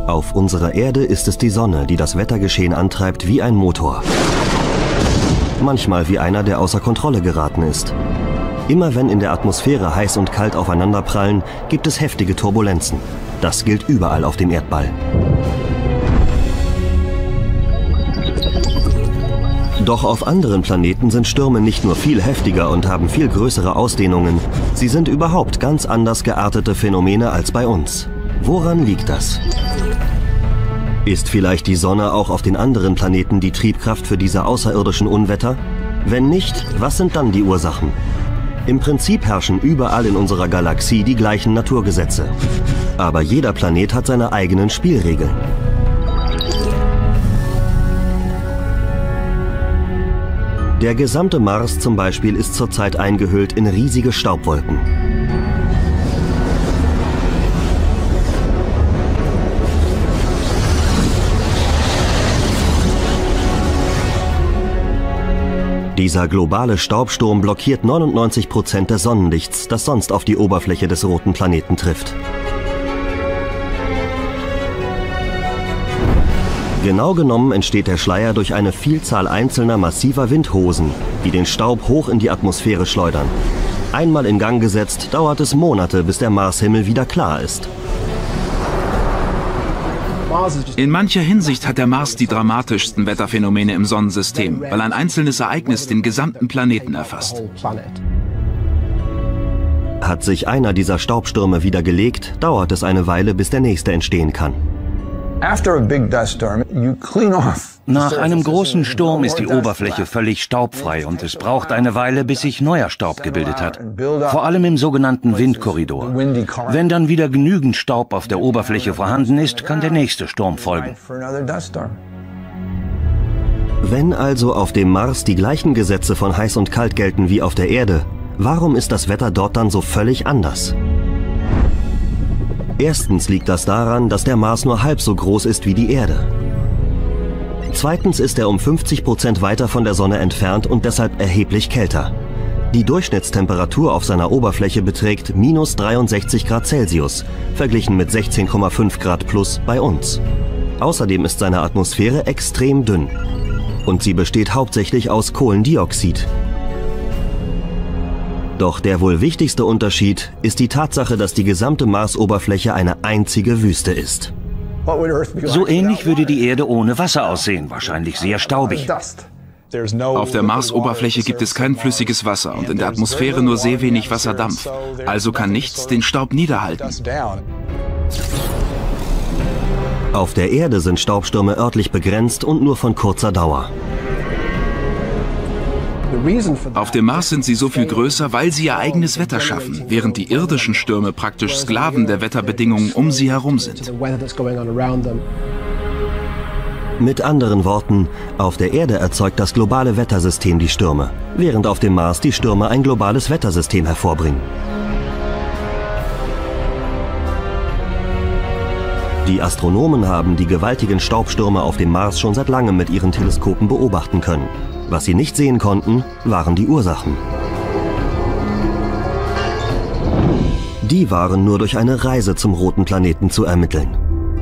Auf unserer Erde ist es die Sonne, die das Wettergeschehen antreibt wie ein Motor. Manchmal wie einer, der außer Kontrolle geraten ist. Immer wenn in der Atmosphäre heiß und kalt aufeinanderprallen, gibt es heftige Turbulenzen. Das gilt überall auf dem Erdball. Doch auf anderen Planeten sind Stürme nicht nur viel heftiger und haben viel größere Ausdehnungen. Sie sind überhaupt ganz anders geartete Phänomene als bei uns. Woran liegt das? Ist vielleicht die Sonne auch auf den anderen Planeten die Triebkraft für diese außerirdischen Unwetter? Wenn nicht, was sind dann die Ursachen? Im Prinzip herrschen überall in unserer Galaxie die gleichen Naturgesetze. Aber jeder Planet hat seine eigenen Spielregeln. Der gesamte Mars zum Beispiel ist zurzeit eingehüllt in riesige Staubwolken. Dieser globale Staubsturm blockiert 99% des Sonnenlichts, das sonst auf die Oberfläche des roten Planeten trifft. Genau genommen entsteht der Schleier durch eine Vielzahl einzelner massiver Windhosen, die den Staub hoch in die Atmosphäre schleudern. Einmal in Gang gesetzt, dauert es Monate, bis der Marshimmel wieder klar ist. In mancher Hinsicht hat der Mars die dramatischsten Wetterphänomene im Sonnensystem, weil ein einzelnes Ereignis den gesamten Planeten erfasst. Hat sich einer dieser Staubstürme wieder gelegt, dauert es eine Weile, bis der nächste entstehen kann. Nach einem großen Sturm ist die Oberfläche völlig staubfrei und es braucht eine Weile, bis sich neuer Staub gebildet hat. Vor allem im sogenannten Windkorridor. Wenn dann wieder genügend Staub auf der Oberfläche vorhanden ist, kann der nächste Sturm folgen. Wenn also auf dem Mars die gleichen Gesetze von heiß und kalt gelten wie auf der Erde, warum ist das Wetter dort dann so völlig anders? Erstens liegt das daran, dass der Mars nur halb so groß ist wie die Erde. Zweitens ist er um 50% weiter von der Sonne entfernt und deshalb erheblich kälter. Die Durchschnittstemperatur auf seiner Oberfläche beträgt -63 Grad Celsius, verglichen mit 16,5 Grad plus bei uns. Außerdem ist seine Atmosphäre extrem dünn. Und sie besteht hauptsächlich aus Kohlendioxid. Doch der wohl wichtigste Unterschied ist die Tatsache, dass die gesamte Marsoberfläche eine einzige Wüste ist. So ähnlich würde die Erde ohne Wasser aussehen, wahrscheinlich sehr staubig. Auf der Marsoberfläche gibt es kein flüssiges Wasser und in der Atmosphäre nur sehr wenig Wasserdampf. Also kann nichts den Staub niederhalten. Auf der Erde sind Staubstürme örtlich begrenzt und nur von kurzer Dauer. Auf dem Mars sind sie so viel größer, weil sie ihr eigenes Wetter schaffen, während die irdischen Stürme praktisch Sklaven der Wetterbedingungen um sie herum sind. Mit anderen Worten, auf der Erde erzeugt das globale Wettersystem die Stürme, während auf dem Mars die Stürme ein globales Wettersystem hervorbringen. Die Astronomen haben die gewaltigen Staubstürme auf dem Mars schon seit langem mit ihren Teleskopen beobachten können. Was sie nicht sehen konnten, waren die Ursachen. Die waren nur durch eine Reise zum roten Planeten zu ermitteln.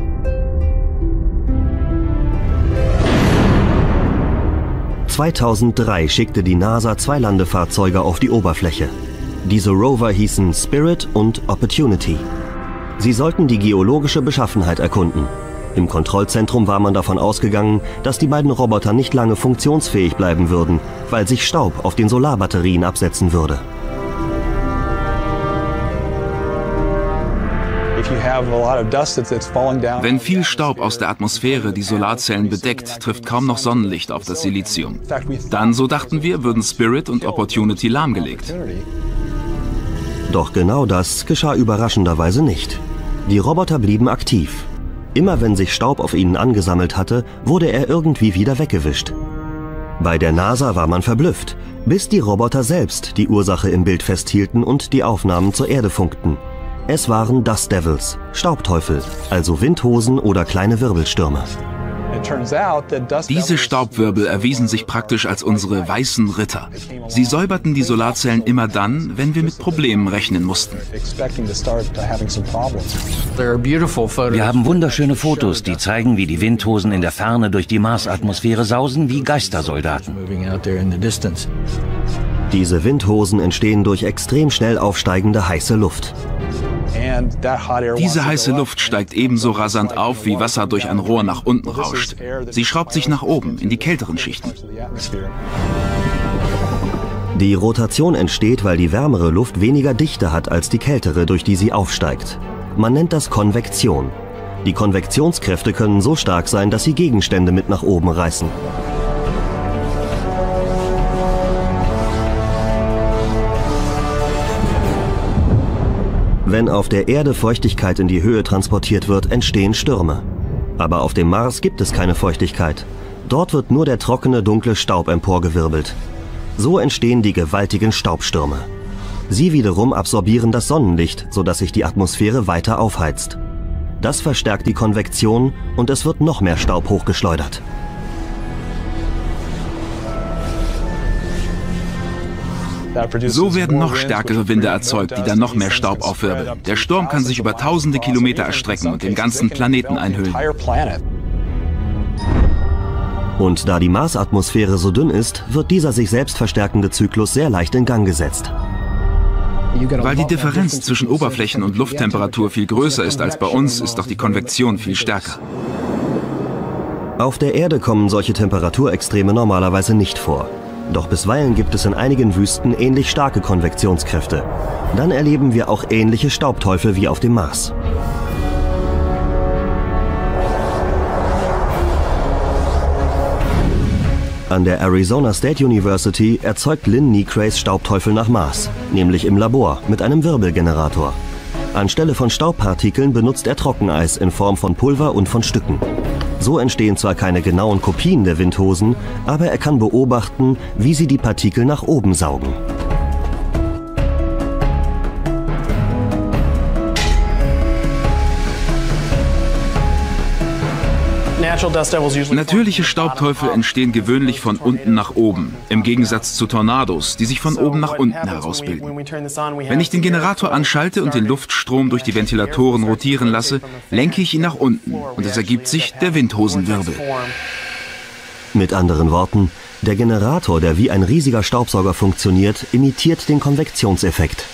(2003) schickte die NASA 2 Landefahrzeuge auf die Oberfläche. Diese Rover hießen Spirit und Opportunity. Sie sollten die geologische Beschaffenheit erkunden. Im Kontrollzentrum war man davon ausgegangen, dass die beiden Roboter nicht lange funktionsfähig bleiben würden, weil sich Staub auf den Solarbatterien absetzen würde. Wenn viel Staub aus der Atmosphäre die Solarzellen bedeckt, trifft kaum noch Sonnenlicht auf das Silizium. Dann, so dachten wir, würden Spirit und Opportunity lahmgelegt. Doch genau das geschah überraschenderweise nicht. Die Roboter blieben aktiv. Immer wenn sich Staub auf ihnen angesammelt hatte, wurde er irgendwie wieder weggewischt. Bei der NASA war man verblüfft, bis die Roboter selbst die Ursache im Bild festhielten und die Aufnahmen zur Erde funkten. Es waren Dust Devils, Staubteufel, also Windhosen oder kleine Wirbelstürme. Diese Staubwirbel erwiesen sich praktisch als unsere weißen Ritter. Sie säuberten die Solarzellen immer dann, wenn wir mit Problemen rechnen mussten. Wir haben wunderschöne Fotos, die zeigen, wie die Windhosen in der Ferne durch die Marsatmosphäre sausen wie Geistersoldaten. Diese Windhosen entstehen durch extrem schnell aufsteigende heiße Luft. Diese heiße Luft steigt ebenso rasant auf, wie Wasser durch ein Rohr nach unten rauscht. Sie schraubt sich nach oben, in die kälteren Schichten. Die Rotation entsteht, weil die wärmere Luft weniger Dichte hat als die kältere, durch die sie aufsteigt. Man nennt das Konvektion. Die Konvektionskräfte können so stark sein, dass sie Gegenstände mit nach oben reißen. Wenn auf der Erde Feuchtigkeit in die Höhe transportiert wird, entstehen Stürme. Aber auf dem Mars gibt es keine Feuchtigkeit. Dort wird nur der trockene, dunkle Staub emporgewirbelt. So entstehen die gewaltigen Staubstürme. Sie wiederum absorbieren das Sonnenlicht, sodass sich die Atmosphäre weiter aufheizt. Das verstärkt die Konvektion und es wird noch mehr Staub hochgeschleudert. So werden noch stärkere Winde erzeugt, die dann noch mehr Staub aufwirbeln. Der Sturm kann sich über tausende Kilometer erstrecken und den ganzen Planeten einhüllen. Und da die Marsatmosphäre so dünn ist, wird dieser sich selbst verstärkende Zyklus sehr leicht in Gang gesetzt. Weil die Differenz zwischen Oberflächen- und Lufttemperatur viel größer ist als bei uns, ist auch die Konvektion viel stärker. Auf der Erde kommen solche Temperaturextreme normalerweise nicht vor. Doch bisweilen gibt es in einigen Wüsten ähnlich starke Konvektionskräfte. Dann erleben wir auch ähnliche Staubteufel wie auf dem Mars. An der Arizona State University erzeugt Lynn Necrays Staubteufel nach Maß, nämlich im Labor mit einem Wirbelgenerator. Anstelle von Staubpartikeln benutzt er Trockeneis in Form von Pulver und von Stücken. So entstehen zwar keine genauen Kopien der Windhosen, aber er kann beobachten, wie sie die Partikel nach oben saugen. Natürliche Staubteufel entstehen gewöhnlich von unten nach oben, im Gegensatz zu Tornados, die sich von oben nach unten herausbilden. Wenn ich den Generator anschalte und den Luftstrom durch die Ventilatoren rotieren lasse, lenke ich ihn nach unten und es ergibt sich der Windhosenwirbel. Mit anderen Worten, der Generator, der wie ein riesiger Staubsauger funktioniert, imitiert den Konvektionseffekt.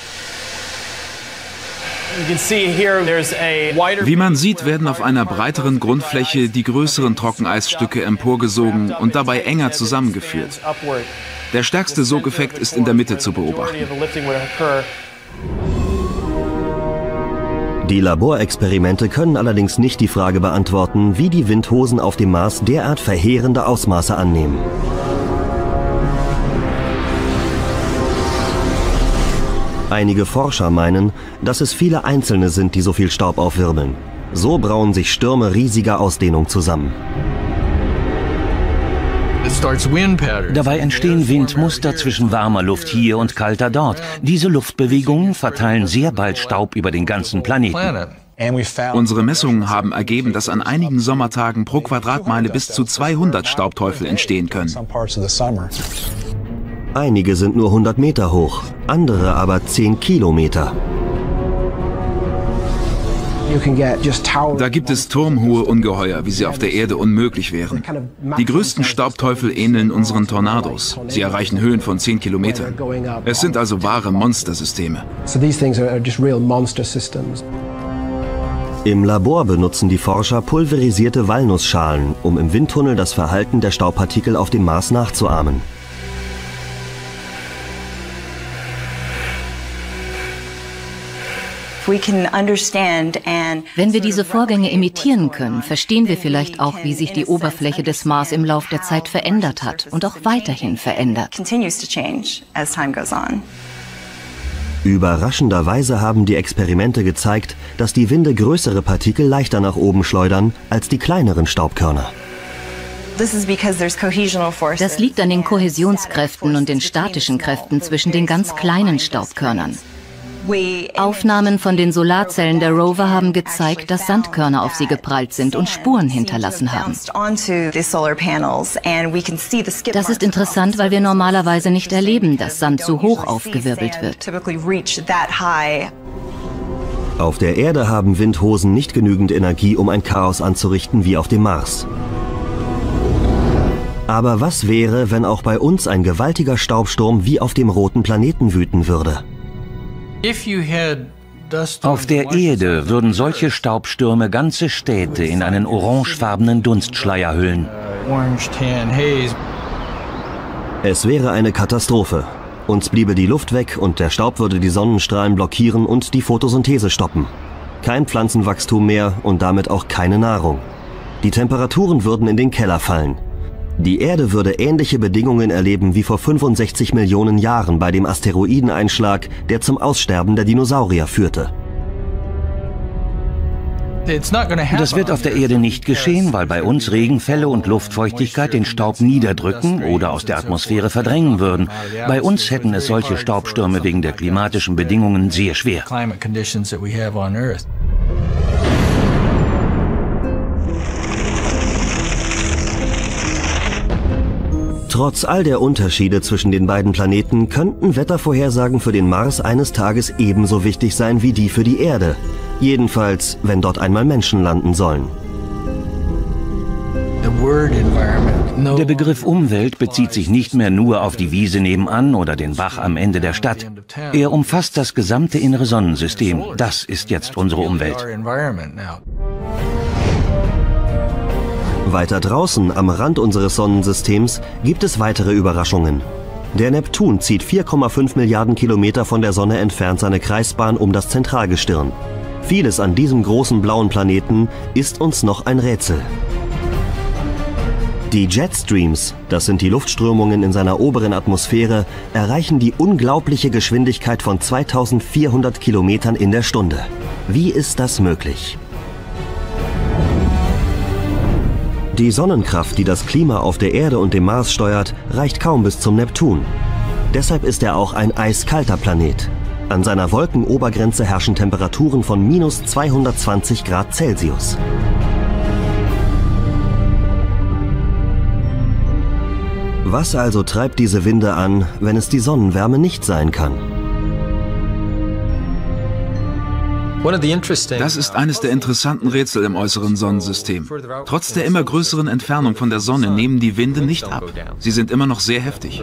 Wie man sieht, werden auf einer breiteren Grundfläche die größeren Trockeneisstücke emporgesogen und dabei enger zusammengeführt. Der stärkste Sogeffekt ist in der Mitte zu beobachten. Die Laborexperimente können allerdings nicht die Frage beantworten, wie die Windhosen auf dem Mars derart verheerende Ausmaße annehmen. Einige Forscher meinen, dass es viele Einzelne sind, die so viel Staub aufwirbeln. So brauen sich Stürme riesiger Ausdehnung zusammen. Dabei entstehen Windmuster zwischen warmer Luft hier und kalter dort. Diese Luftbewegungen verteilen sehr bald Staub über den ganzen Planeten. Unsere Messungen haben ergeben, dass an einigen Sommertagen pro Quadratmeile bis zu 200 Staubteufel entstehen können. Einige sind nur 100 Meter hoch, andere aber 10 Kilometer. Da gibt es turmhohe Ungeheuer, wie sie auf der Erde unmöglich wären. Die größten Staubteufel ähneln unseren Tornados. Sie erreichen Höhen von 10 Kilometern. Es sind also wahre Monstersysteme. Im Labor benutzen die Forscher pulverisierte Walnussschalen, um im Windtunnel das Verhalten der Staubpartikel auf dem Mars nachzuahmen. Wenn wir diese Vorgänge imitieren können, verstehen wir vielleicht auch, wie sich die Oberfläche des Mars im Lauf der Zeit verändert hat und auch weiterhin verändert. Überraschenderweise haben die Experimente gezeigt, dass die Winde größere Partikel leichter nach oben schleudern als die kleineren Staubkörner. Das liegt an den Kohäsionskräften und den statischen Kräften zwischen den ganz kleinen Staubkörnern. Aufnahmen von den Solarzellen der Rover haben gezeigt, dass Sandkörner auf sie geprallt sind und Spuren hinterlassen haben. Das ist interessant, weil wir normalerweise nicht erleben, dass Sand so hoch aufgewirbelt wird. Auf der Erde haben Windhosen nicht genügend Energie, um ein Chaos anzurichten wie auf dem Mars. Aber was wäre, wenn auch bei uns ein gewaltiger Staubsturm wie auf dem roten Planeten wüten würde? Auf der Erde würden solche Staubstürme ganze Städte in einen orangefarbenen Dunstschleier hüllen. Es wäre eine Katastrophe. Uns bliebe die Luft weg und der Staub würde die Sonnenstrahlen blockieren und die Photosynthese stoppen. Kein Pflanzenwachstum mehr und damit auch keine Nahrung. Die Temperaturen würden in den Keller fallen. Die Erde würde ähnliche Bedingungen erleben wie vor 65 Millionen Jahren bei dem Asteroideneinschlag, der zum Aussterben der Dinosaurier führte. Das wird auf der Erde nicht geschehen, weil bei uns Regenfälle und Luftfeuchtigkeit den Staub niederdrücken oder aus der Atmosphäre verdrängen würden. Bei uns hätten es solche Staubstürme wegen der klimatischen Bedingungen sehr schwer. Trotz all der Unterschiede zwischen den beiden Planeten könnten Wettervorhersagen für den Mars eines Tages ebenso wichtig sein wie die für die Erde. Jedenfalls, wenn dort einmal Menschen landen sollen. Der Begriff Umwelt bezieht sich nicht mehr nur auf die Wiese nebenan oder den Bach am Ende der Stadt. Er umfasst das gesamte innere Sonnensystem. Das ist jetzt unsere Umwelt. Weiter draußen, am Rand unseres Sonnensystems, gibt es weitere Überraschungen. Der Neptun zieht 4,5 Milliarden Kilometer von der Sonne entfernt seine Kreisbahn um das Zentralgestirn. Vieles an diesem großen blauen Planeten ist uns noch ein Rätsel. Die Jetstreams, das sind die Luftströmungen in seiner oberen Atmosphäre, erreichen die unglaubliche Geschwindigkeit von 2400 Kilometern in der Stunde. Wie ist das möglich? Die Sonnenkraft, die das Klima auf der Erde und dem Mars steuert, reicht kaum bis zum Neptun. Deshalb ist er auch ein eiskalter Planet. An seiner Wolkenobergrenze herrschen Temperaturen von minus 220 Grad Celsius. Was also treibt diese Winde an, wenn es die Sonnenwärme nicht sein kann? Das ist eines der interessanten Rätsel im äußeren Sonnensystem. Trotz der immer größeren Entfernung von der Sonne nehmen die Winde nicht ab. Sie sind immer noch sehr heftig.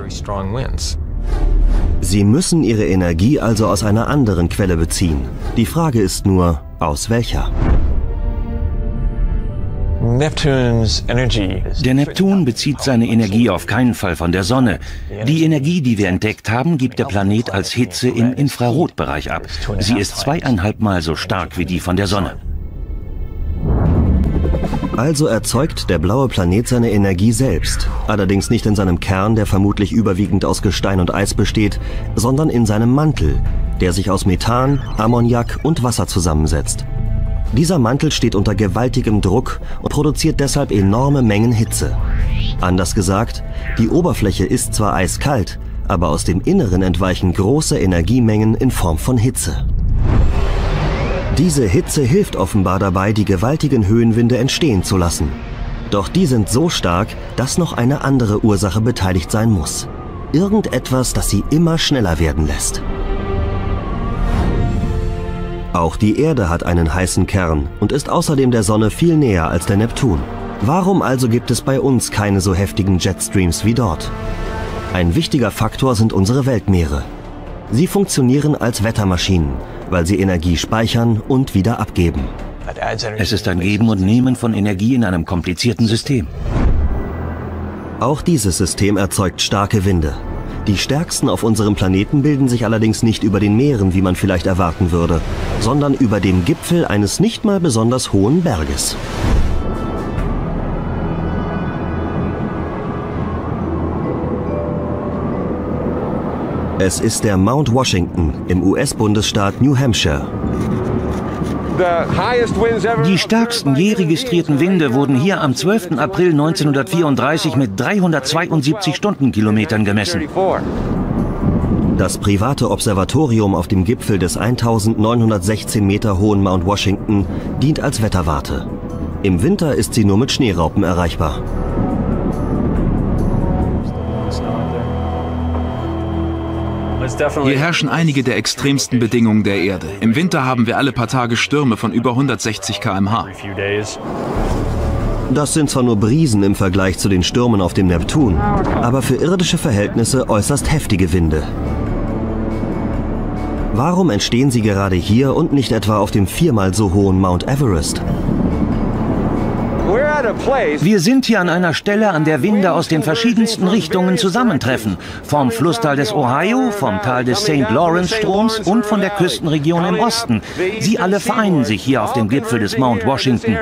Sie müssen ihre Energie also aus einer anderen Quelle beziehen. Die Frage ist nur, aus welcher? Der Neptun bezieht seine Energie auf keinen Fall von der Sonne. Die Energie, die wir entdeckt haben, gibt der Planet als Hitze im Infrarotbereich ab. Sie ist 2,5 Mal so stark wie die von der Sonne. Also erzeugt der blaue Planet seine Energie selbst. Allerdings nicht in seinem Kern, der vermutlich überwiegend aus Gestein und Eis besteht, sondern in seinem Mantel, der sich aus Methan, Ammoniak und Wasser zusammensetzt. Dieser Mantel steht unter gewaltigem Druck und produziert deshalb enorme Mengen Hitze. Anders gesagt, die Oberfläche ist zwar eiskalt, aber aus dem Inneren entweichen große Energiemengen in Form von Hitze. Diese Hitze hilft offenbar dabei, die gewaltigen Höhenwinde entstehen zu lassen. Doch die sind so stark, dass noch eine andere Ursache beteiligt sein muss. Irgendetwas, das sie immer schneller werden lässt. Auch die Erde hat einen heißen Kern und ist außerdem der Sonne viel näher als der Neptun. Warum also gibt es bei uns keine so heftigen Jetstreams wie dort? Ein wichtiger Faktor sind unsere Weltmeere. Sie funktionieren als Wettermaschinen, weil sie Energie speichern und wieder abgeben. Es ist ein Geben und Nehmen von Energie in einem komplizierten System. Auch dieses System erzeugt starke Winde. Die stärksten auf unserem Planeten bilden sich allerdings nicht über den Meeren, wie man vielleicht erwarten würde, sondern über dem Gipfel eines nicht mal besonders hohen Berges. Es ist der Mount Washington im US-Bundesstaat New Hampshire. Die stärksten je registrierten Winde wurden hier am 12. April 1934 mit 372 Stundenkilometern gemessen. Das private Observatorium auf dem Gipfel des 1916 Meter hohen Mount Washington dient als Wetterwarte. Im Winter ist sie nur mit Schneeraupen erreichbar. Hier herrschen einige der extremsten Bedingungen der Erde. Im Winter haben wir alle paar Tage Stürme von über 160 km/h. Das sind zwar nur Brisen im Vergleich zu den Stürmen auf dem Neptun, aber für irdische Verhältnisse äußerst heftige Winde. Warum entstehen sie gerade hier und nicht etwa auf dem viermal so hohen Mount Everest? Wir sind hier an einer Stelle, an der Winde aus den verschiedensten Richtungen zusammentreffen. Vom Flusstal des Ohio, vom Tal des St. Lawrence-Stroms und von der Küstenregion im Osten. Sie alle vereinen sich hier auf dem Gipfel des Mount Washington.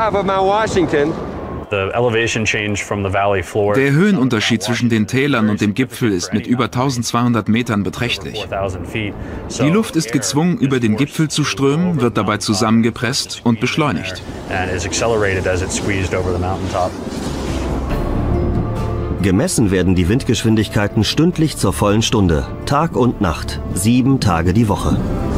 Der Höhenunterschied zwischen den Tälern und dem Gipfel ist mit über 1200 Metern beträchtlich. Die Luft ist gezwungen, über den Gipfel zu strömen, wird dabei zusammengepresst und beschleunigt. Gemessen werden die Windgeschwindigkeiten stündlich zur vollen Stunde, Tag und Nacht, 7 Tage die Woche.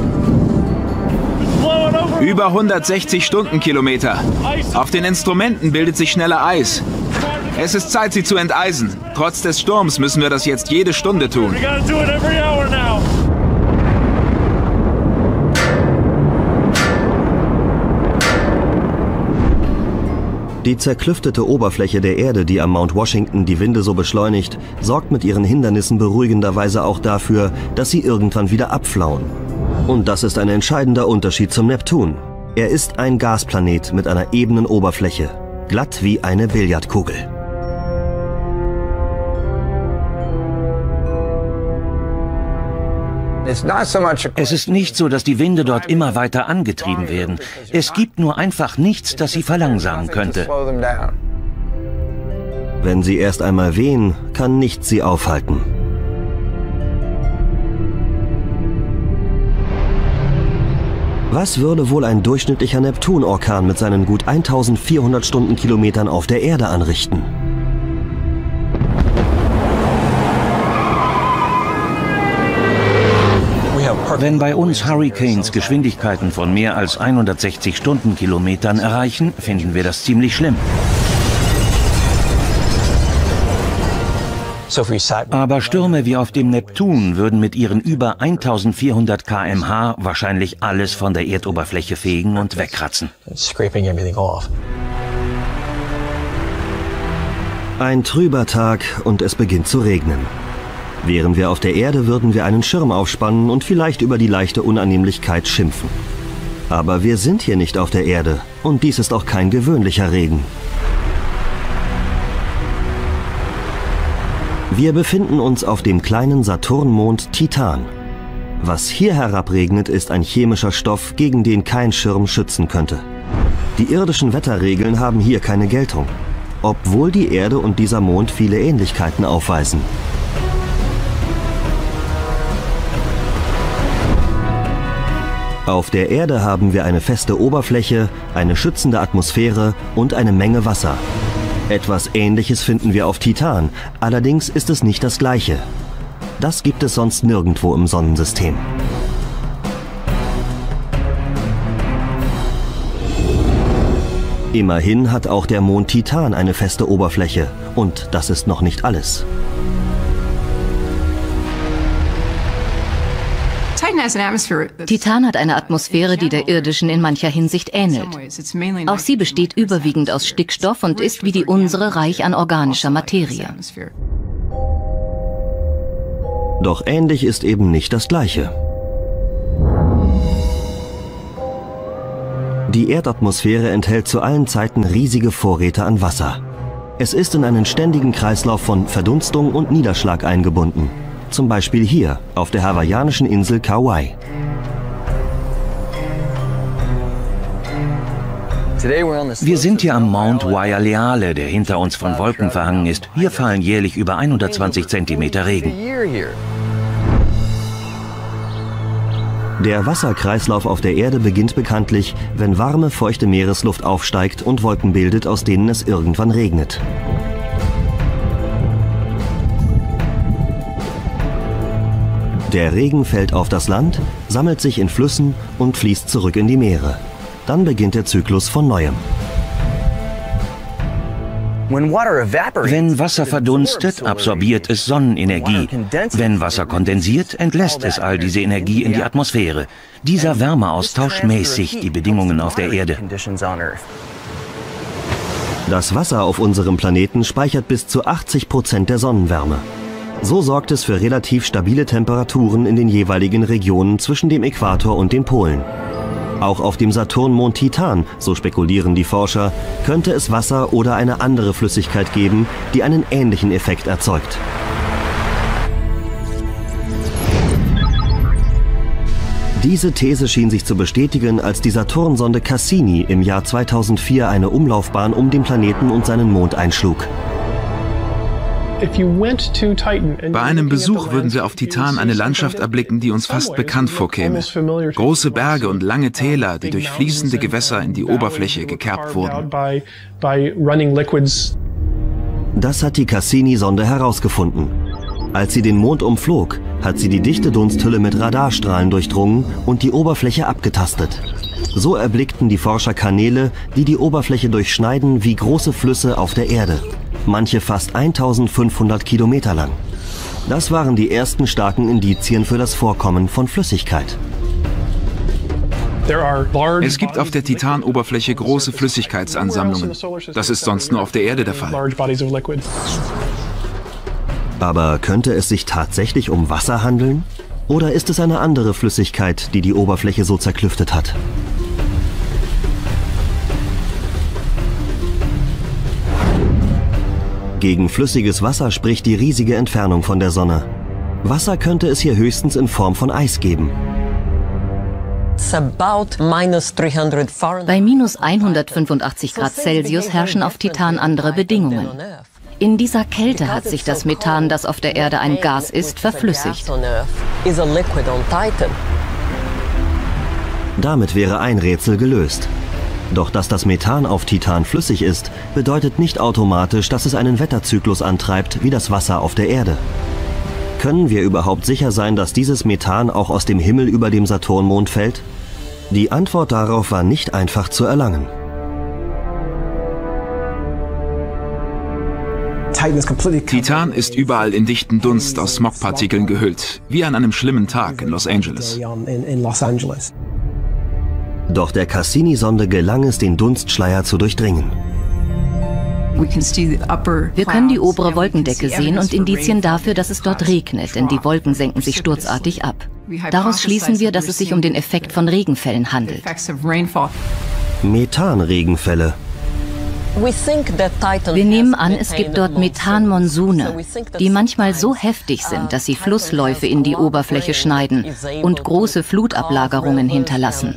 Über 160 Stundenkilometer. Auf den Instrumenten bildet sich schneller Eis. Es ist Zeit, sie zu enteisen. Trotz des Sturms müssen wir das jetzt jede Stunde tun. Die zerklüftete Oberfläche der Erde, die am Mount Washington die Winde so beschleunigt, sorgt mit ihren Hindernissen beruhigenderweise auch dafür, dass sie irgendwann wieder abflauen. Und das ist ein entscheidender Unterschied zum Neptun. Er ist ein Gasplanet mit einer ebenen Oberfläche, glatt wie eine Billardkugel. Es ist nicht so, dass die Winde dort immer weiter angetrieben werden. Es gibt nur einfach nichts, das sie verlangsamen könnte. Wenn sie erst einmal wehen, kann nichts sie aufhalten. Was würde wohl ein durchschnittlicher Neptunorkan mit seinen gut 1400 Stundenkilometern auf der Erde anrichten? Wenn bei uns Hurricanes Geschwindigkeiten von mehr als 160 Stundenkilometern erreichen, finden wir das ziemlich schlimm. Aber Stürme wie auf dem Neptun würden mit ihren über 1400 km/h wahrscheinlich alles von der Erdoberfläche fegen und wegkratzen. Ein trüber Tag und es beginnt zu regnen. Wären wir auf der Erde, würden wir einen Schirm aufspannen und vielleicht über die leichte Unannehmlichkeit schimpfen. Aber wir sind hier nicht auf der Erde und dies ist auch kein gewöhnlicher Regen. Wir befinden uns auf dem kleinen Saturnmond Titan. Was hier herabregnet, ist ein chemischer Stoff, gegen den kein Schirm schützen könnte. Die irdischen Wetterregeln haben hier keine Geltung, obwohl die Erde und dieser Mond viele Ähnlichkeiten aufweisen. Auf der Erde haben wir eine feste Oberfläche, eine schützende Atmosphäre und eine Menge Wasser. Etwas Ähnliches finden wir auf Titan, allerdings ist es nicht das Gleiche. Das gibt es sonst nirgendwo im Sonnensystem. Immerhin hat auch der Mond Titan eine feste Oberfläche und das ist noch nicht alles. Titan hat eine Atmosphäre, die der irdischen in mancher Hinsicht ähnelt. Auch sie besteht überwiegend aus Stickstoff und ist wie die unsere reich an organischer Materie. Doch ähnlich ist eben nicht das Gleiche. Die Erdatmosphäre enthält zu allen Zeiten riesige Vorräte an Wasser. Es ist in einen ständigen Kreislauf von Verdunstung und Niederschlag eingebunden. Zum Beispiel hier, auf der hawaiianischen Insel Kauai. Wir sind hier am Mount Waialeale, der hinter uns von Wolken verhangen ist. Hier fallen jährlich über 120 Zentimeter Regen. Der Wasserkreislauf auf der Erde beginnt bekanntlich, wenn warme, feuchte Meeresluft aufsteigt und Wolken bildet, aus denen es irgendwann regnet. Der Regen fällt auf das Land, sammelt sich in Flüssen und fließt zurück in die Meere. Dann beginnt der Zyklus von Neuem. Wenn Wasser verdunstet, absorbiert es Sonnenenergie. Wenn Wasser kondensiert, entlässt es all diese Energie in die Atmosphäre. Dieser Wärmeaustausch mäßigt die Bedingungen auf der Erde. Das Wasser auf unserem Planeten speichert bis zu 80% der Sonnenwärme. So sorgt es für relativ stabile Temperaturen in den jeweiligen Regionen zwischen dem Äquator und den Polen. Auch auf dem Saturnmond Titan, so spekulieren die Forscher, könnte es Wasser oder eine andere Flüssigkeit geben, die einen ähnlichen Effekt erzeugt. Diese These schien sich zu bestätigen, als die Saturnsonde Cassini im Jahr 2004 eine Umlaufbahn um den Planeten und seinen Mond einschlug. Bei einem Besuch würden wir auf Titan eine Landschaft erblicken, die uns fast bekannt vorkäme. Große Berge und lange Täler, die durch fließende Gewässer in die Oberfläche gekerbt wurden. Das hat die Cassini-Sonde herausgefunden. Als sie den Mond umflog, hat sie die dichte Dunsthülle mit Radarstrahlen durchdrungen und die Oberfläche abgetastet. So erblickten die Forscher Kanäle, die die Oberfläche durchschneiden wie große Flüsse auf der Erde. Manche fast 1500 Kilometer lang. Das waren die ersten starken Indizien für das Vorkommen von Flüssigkeit. Es gibt auf der Titanoberfläche große Flüssigkeitsansammlungen. Das ist sonst nur auf der Erde der Fall. Aber könnte es sich tatsächlich um Wasser handeln? Oder ist es eine andere Flüssigkeit, die die Oberfläche so zerklüftet hat? Gegen flüssiges Wasser spricht die riesige Entfernung von der Sonne. Wasser könnte es hier höchstens in Form von Eis geben. Bei minus 185 Grad Celsius herrschen auf Titan andere Bedingungen. In dieser Kälte hat sich das Methan, das auf der Erde ein Gas ist, verflüssigt. Damit wäre ein Rätsel gelöst. Doch dass das Methan auf Titan flüssig ist, bedeutet nicht automatisch, dass es einen Wetterzyklus antreibt, wie das Wasser auf der Erde. Können wir überhaupt sicher sein, dass dieses Methan auch aus dem Himmel über dem Saturnmond fällt? Die Antwort darauf war nicht einfach zu erlangen. Titan ist überall in dichten Dunst aus Smogpartikeln gehüllt, wie an einem schlimmen Tag in Los Angeles. Doch der Cassini-Sonde gelang es, den Dunstschleier zu durchdringen. Wir können die obere Wolkendecke sehen und Indizien dafür, dass es dort regnet, denn die Wolken senken sich sturzartig ab. Daraus schließen wir, dass es sich um den Effekt von Regenfällen handelt. Methanregenfälle. Wir nehmen an, es gibt dort Methanmonsune, die manchmal so heftig sind, dass sie Flussläufe in die Oberfläche schneiden und große Flutablagerungen hinterlassen.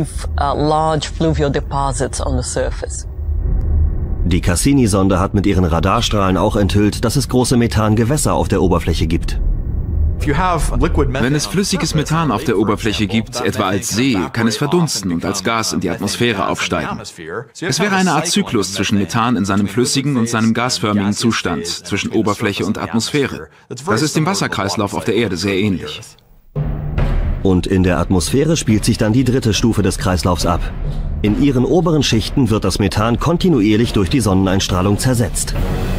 Die Cassini-Sonde hat mit ihren Radarstrahlen auch enthüllt, dass es große Methangewässer auf der Oberfläche gibt. Wenn es flüssiges Methan auf der Oberfläche gibt, etwa als See, kann es verdunsten und als Gas in die Atmosphäre aufsteigen. Es wäre eine Art Zyklus zwischen Methan in seinem flüssigen und seinem gasförmigen Zustand, zwischen Oberfläche und Atmosphäre. Das ist dem Wasserkreislauf auf der Erde sehr ähnlich. Und in der Atmosphäre spielt sich dann die dritte Stufe des Kreislaufs ab. In ihren oberen Schichten wird das Methan kontinuierlich durch die Sonneneinstrahlung zersetzt.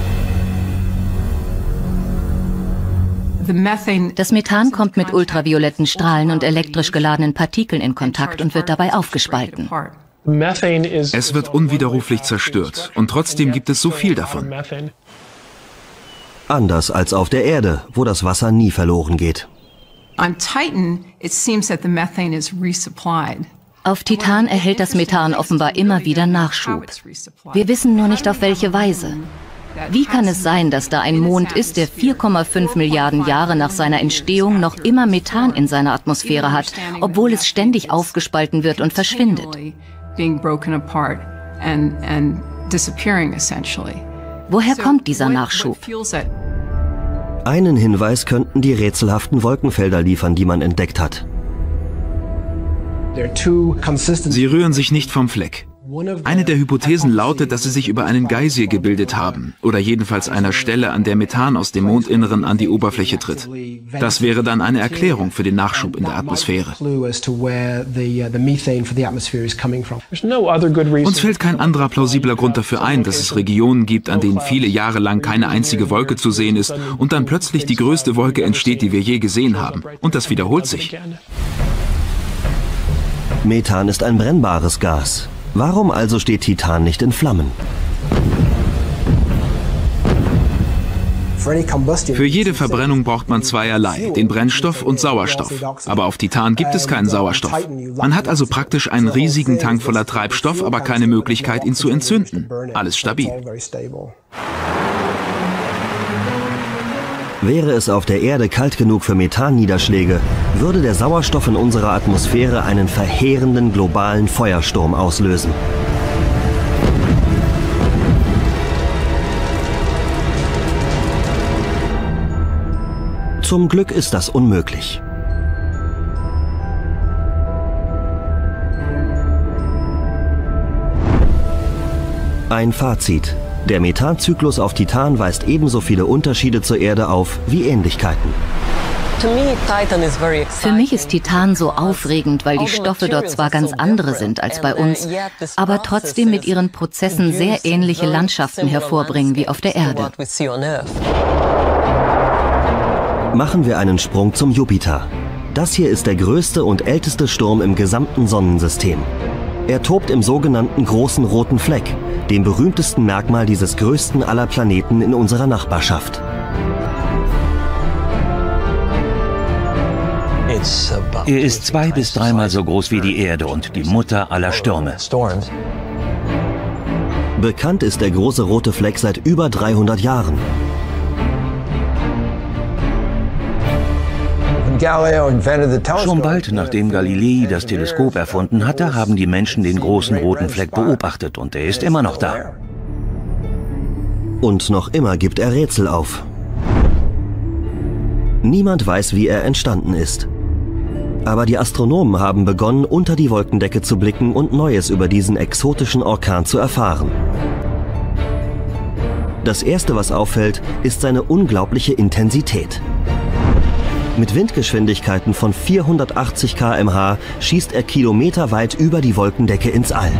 Das Methan kommt mit ultravioletten Strahlen und elektrisch geladenen Partikeln in Kontakt und wird dabei aufgespalten. Es wird unwiderruflich zerstört und trotzdem gibt es so viel davon. Anders als auf der Erde, wo das Wasser nie verloren geht. Auf Titan erhält das Methan offenbar immer wieder Nachschub. Wir wissen nur nicht, auf welche Weise. Wie kann es sein, dass da ein Mond ist, der 4,5 Milliarden Jahre nach seiner Entstehung noch immer Methan in seiner Atmosphäre hat, obwohl es ständig aufgespalten wird und verschwindet? Woher kommt dieser Nachschub? Einen Hinweis könnten die rätselhaften Wolkenfelder liefern, die man entdeckt hat. Sie rühren sich nicht vom Fleck. Eine der Hypothesen lautet, dass sie sich über einen Geysir gebildet haben, oder jedenfalls einer Stelle, an der Methan aus dem Mondinneren an die Oberfläche tritt. Das wäre dann eine Erklärung für den Nachschub in der Atmosphäre. Uns fällt kein anderer plausibler Grund dafür ein, dass es Regionen gibt, an denen viele Jahre lang keine einzige Wolke zu sehen ist und dann plötzlich die größte Wolke entsteht, die wir je gesehen haben. Und das wiederholt sich. Methan ist ein brennbares Gas. Warum also steht Titan nicht in Flammen? Für jede Verbrennung braucht man zweierlei, den Brennstoff und Sauerstoff. Aber auf Titan gibt es keinen Sauerstoff. Man hat also praktisch einen riesigen Tank voller Treibstoff, aber keine Möglichkeit, ihn zu entzünden. Alles stabil. Wäre es auf der Erde kalt genug für Methanniederschläge, würde der Sauerstoff in unserer Atmosphäre einen verheerenden globalen Feuersturm auslösen. Zum Glück ist das unmöglich. Ein Fazit. Der Methanzyklus auf Titan weist ebenso viele Unterschiede zur Erde auf wie Ähnlichkeiten. Für mich ist Titan so aufregend, weil die Stoffe dort zwar ganz andere sind als bei uns, aber trotzdem mit ihren Prozessen sehr ähnliche Landschaften hervorbringen wie auf der Erde. Machen wir einen Sprung zum Jupiter. Das hier ist der größte und älteste Sturm im gesamten Sonnensystem. Er tobt im sogenannten großen roten Fleck, dem berühmtesten Merkmal dieses größten aller Planeten in unserer Nachbarschaft. Er ist 2- bis 3-mal so groß wie die Erde und die Mutter aller Stürme. Bekannt ist der große rote Fleck seit über 300 Jahren. Schon bald nachdem Galilei das Teleskop erfunden hatte, haben die Menschen den großen roten Fleck beobachtet und er ist immer noch da. Und noch immer gibt er Rätsel auf. Niemand weiß, wie er entstanden ist. Aber die Astronomen haben begonnen, unter die Wolkendecke zu blicken und Neues über diesen exotischen Orkan zu erfahren. Das Erste, was auffällt, ist seine unglaubliche Intensität. Mit Windgeschwindigkeiten von 480 km/h schießt er kilometerweit über die Wolkendecke ins All.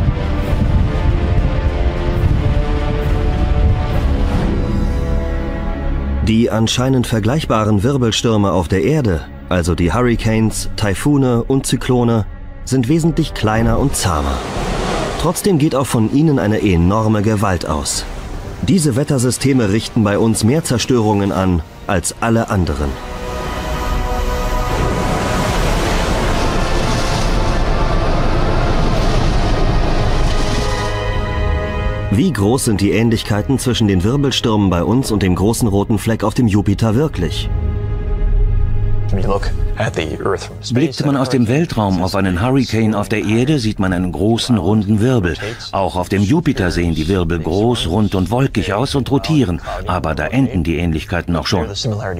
Die anscheinend vergleichbaren Wirbelstürme auf der Erde, also die Hurricanes, Taifune und Zyklone, sind wesentlich kleiner und zahmer. Trotzdem geht auch von ihnen eine enorme Gewalt aus. Diese Wettersysteme richten bei uns mehr Zerstörungen an als alle anderen. Wie groß sind die Ähnlichkeiten zwischen den Wirbelstürmen bei uns und dem großen roten Fleck auf dem Jupiter wirklich? Blickt man aus dem Weltraum auf einen Hurrikan auf der Erde, sieht man einen großen, runden Wirbel. Auch auf dem Jupiter sehen die Wirbel groß, rund und wolkig aus und rotieren. Aber da enden die Ähnlichkeiten auch schon.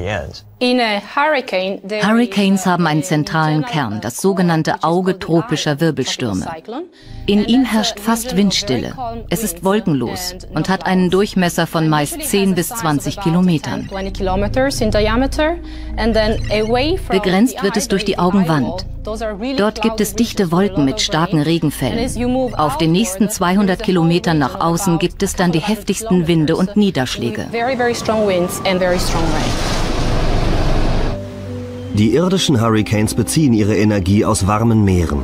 Hurrikane haben einen zentralen Kern, das sogenannte Auge tropischer Wirbelstürme. In ihm herrscht fast Windstille. Es ist wolkenlos und hat einen Durchmesser von meist 10 bis 20 Kilometern. Begrenzt wird es durch die Augenwand. Dort gibt es dichte Wolken mit starken Regenfällen. Auf den nächsten 200 Kilometern nach außen gibt es dann die heftigsten Winde und Niederschläge. Die irdischen Hurricanes beziehen ihre Energie aus warmen Meeren.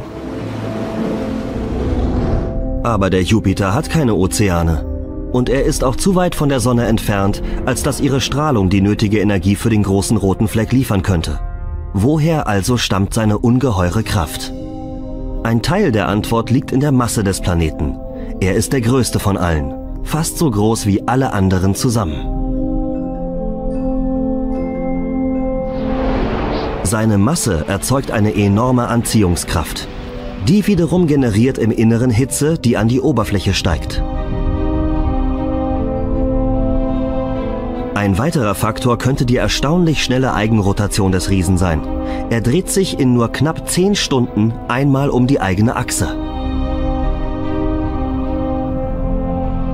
Aber der Jupiter hat keine Ozeane. Und er ist auch zu weit von der Sonne entfernt, als dass ihre Strahlung die nötige Energie für den großen roten Fleck liefern könnte. Woher also stammt seine ungeheure Kraft? Ein Teil der Antwort liegt in der Masse des Planeten. Er ist der größte von allen, fast so groß wie alle anderen zusammen. Seine Masse erzeugt eine enorme Anziehungskraft. Die wiederum generiert im Inneren Hitze, die an die Oberfläche steigt. Ein weiterer Faktor könnte die erstaunlich schnelle Eigenrotation des Riesen sein. Er dreht sich in nur knapp 10 Stunden einmal um die eigene Achse.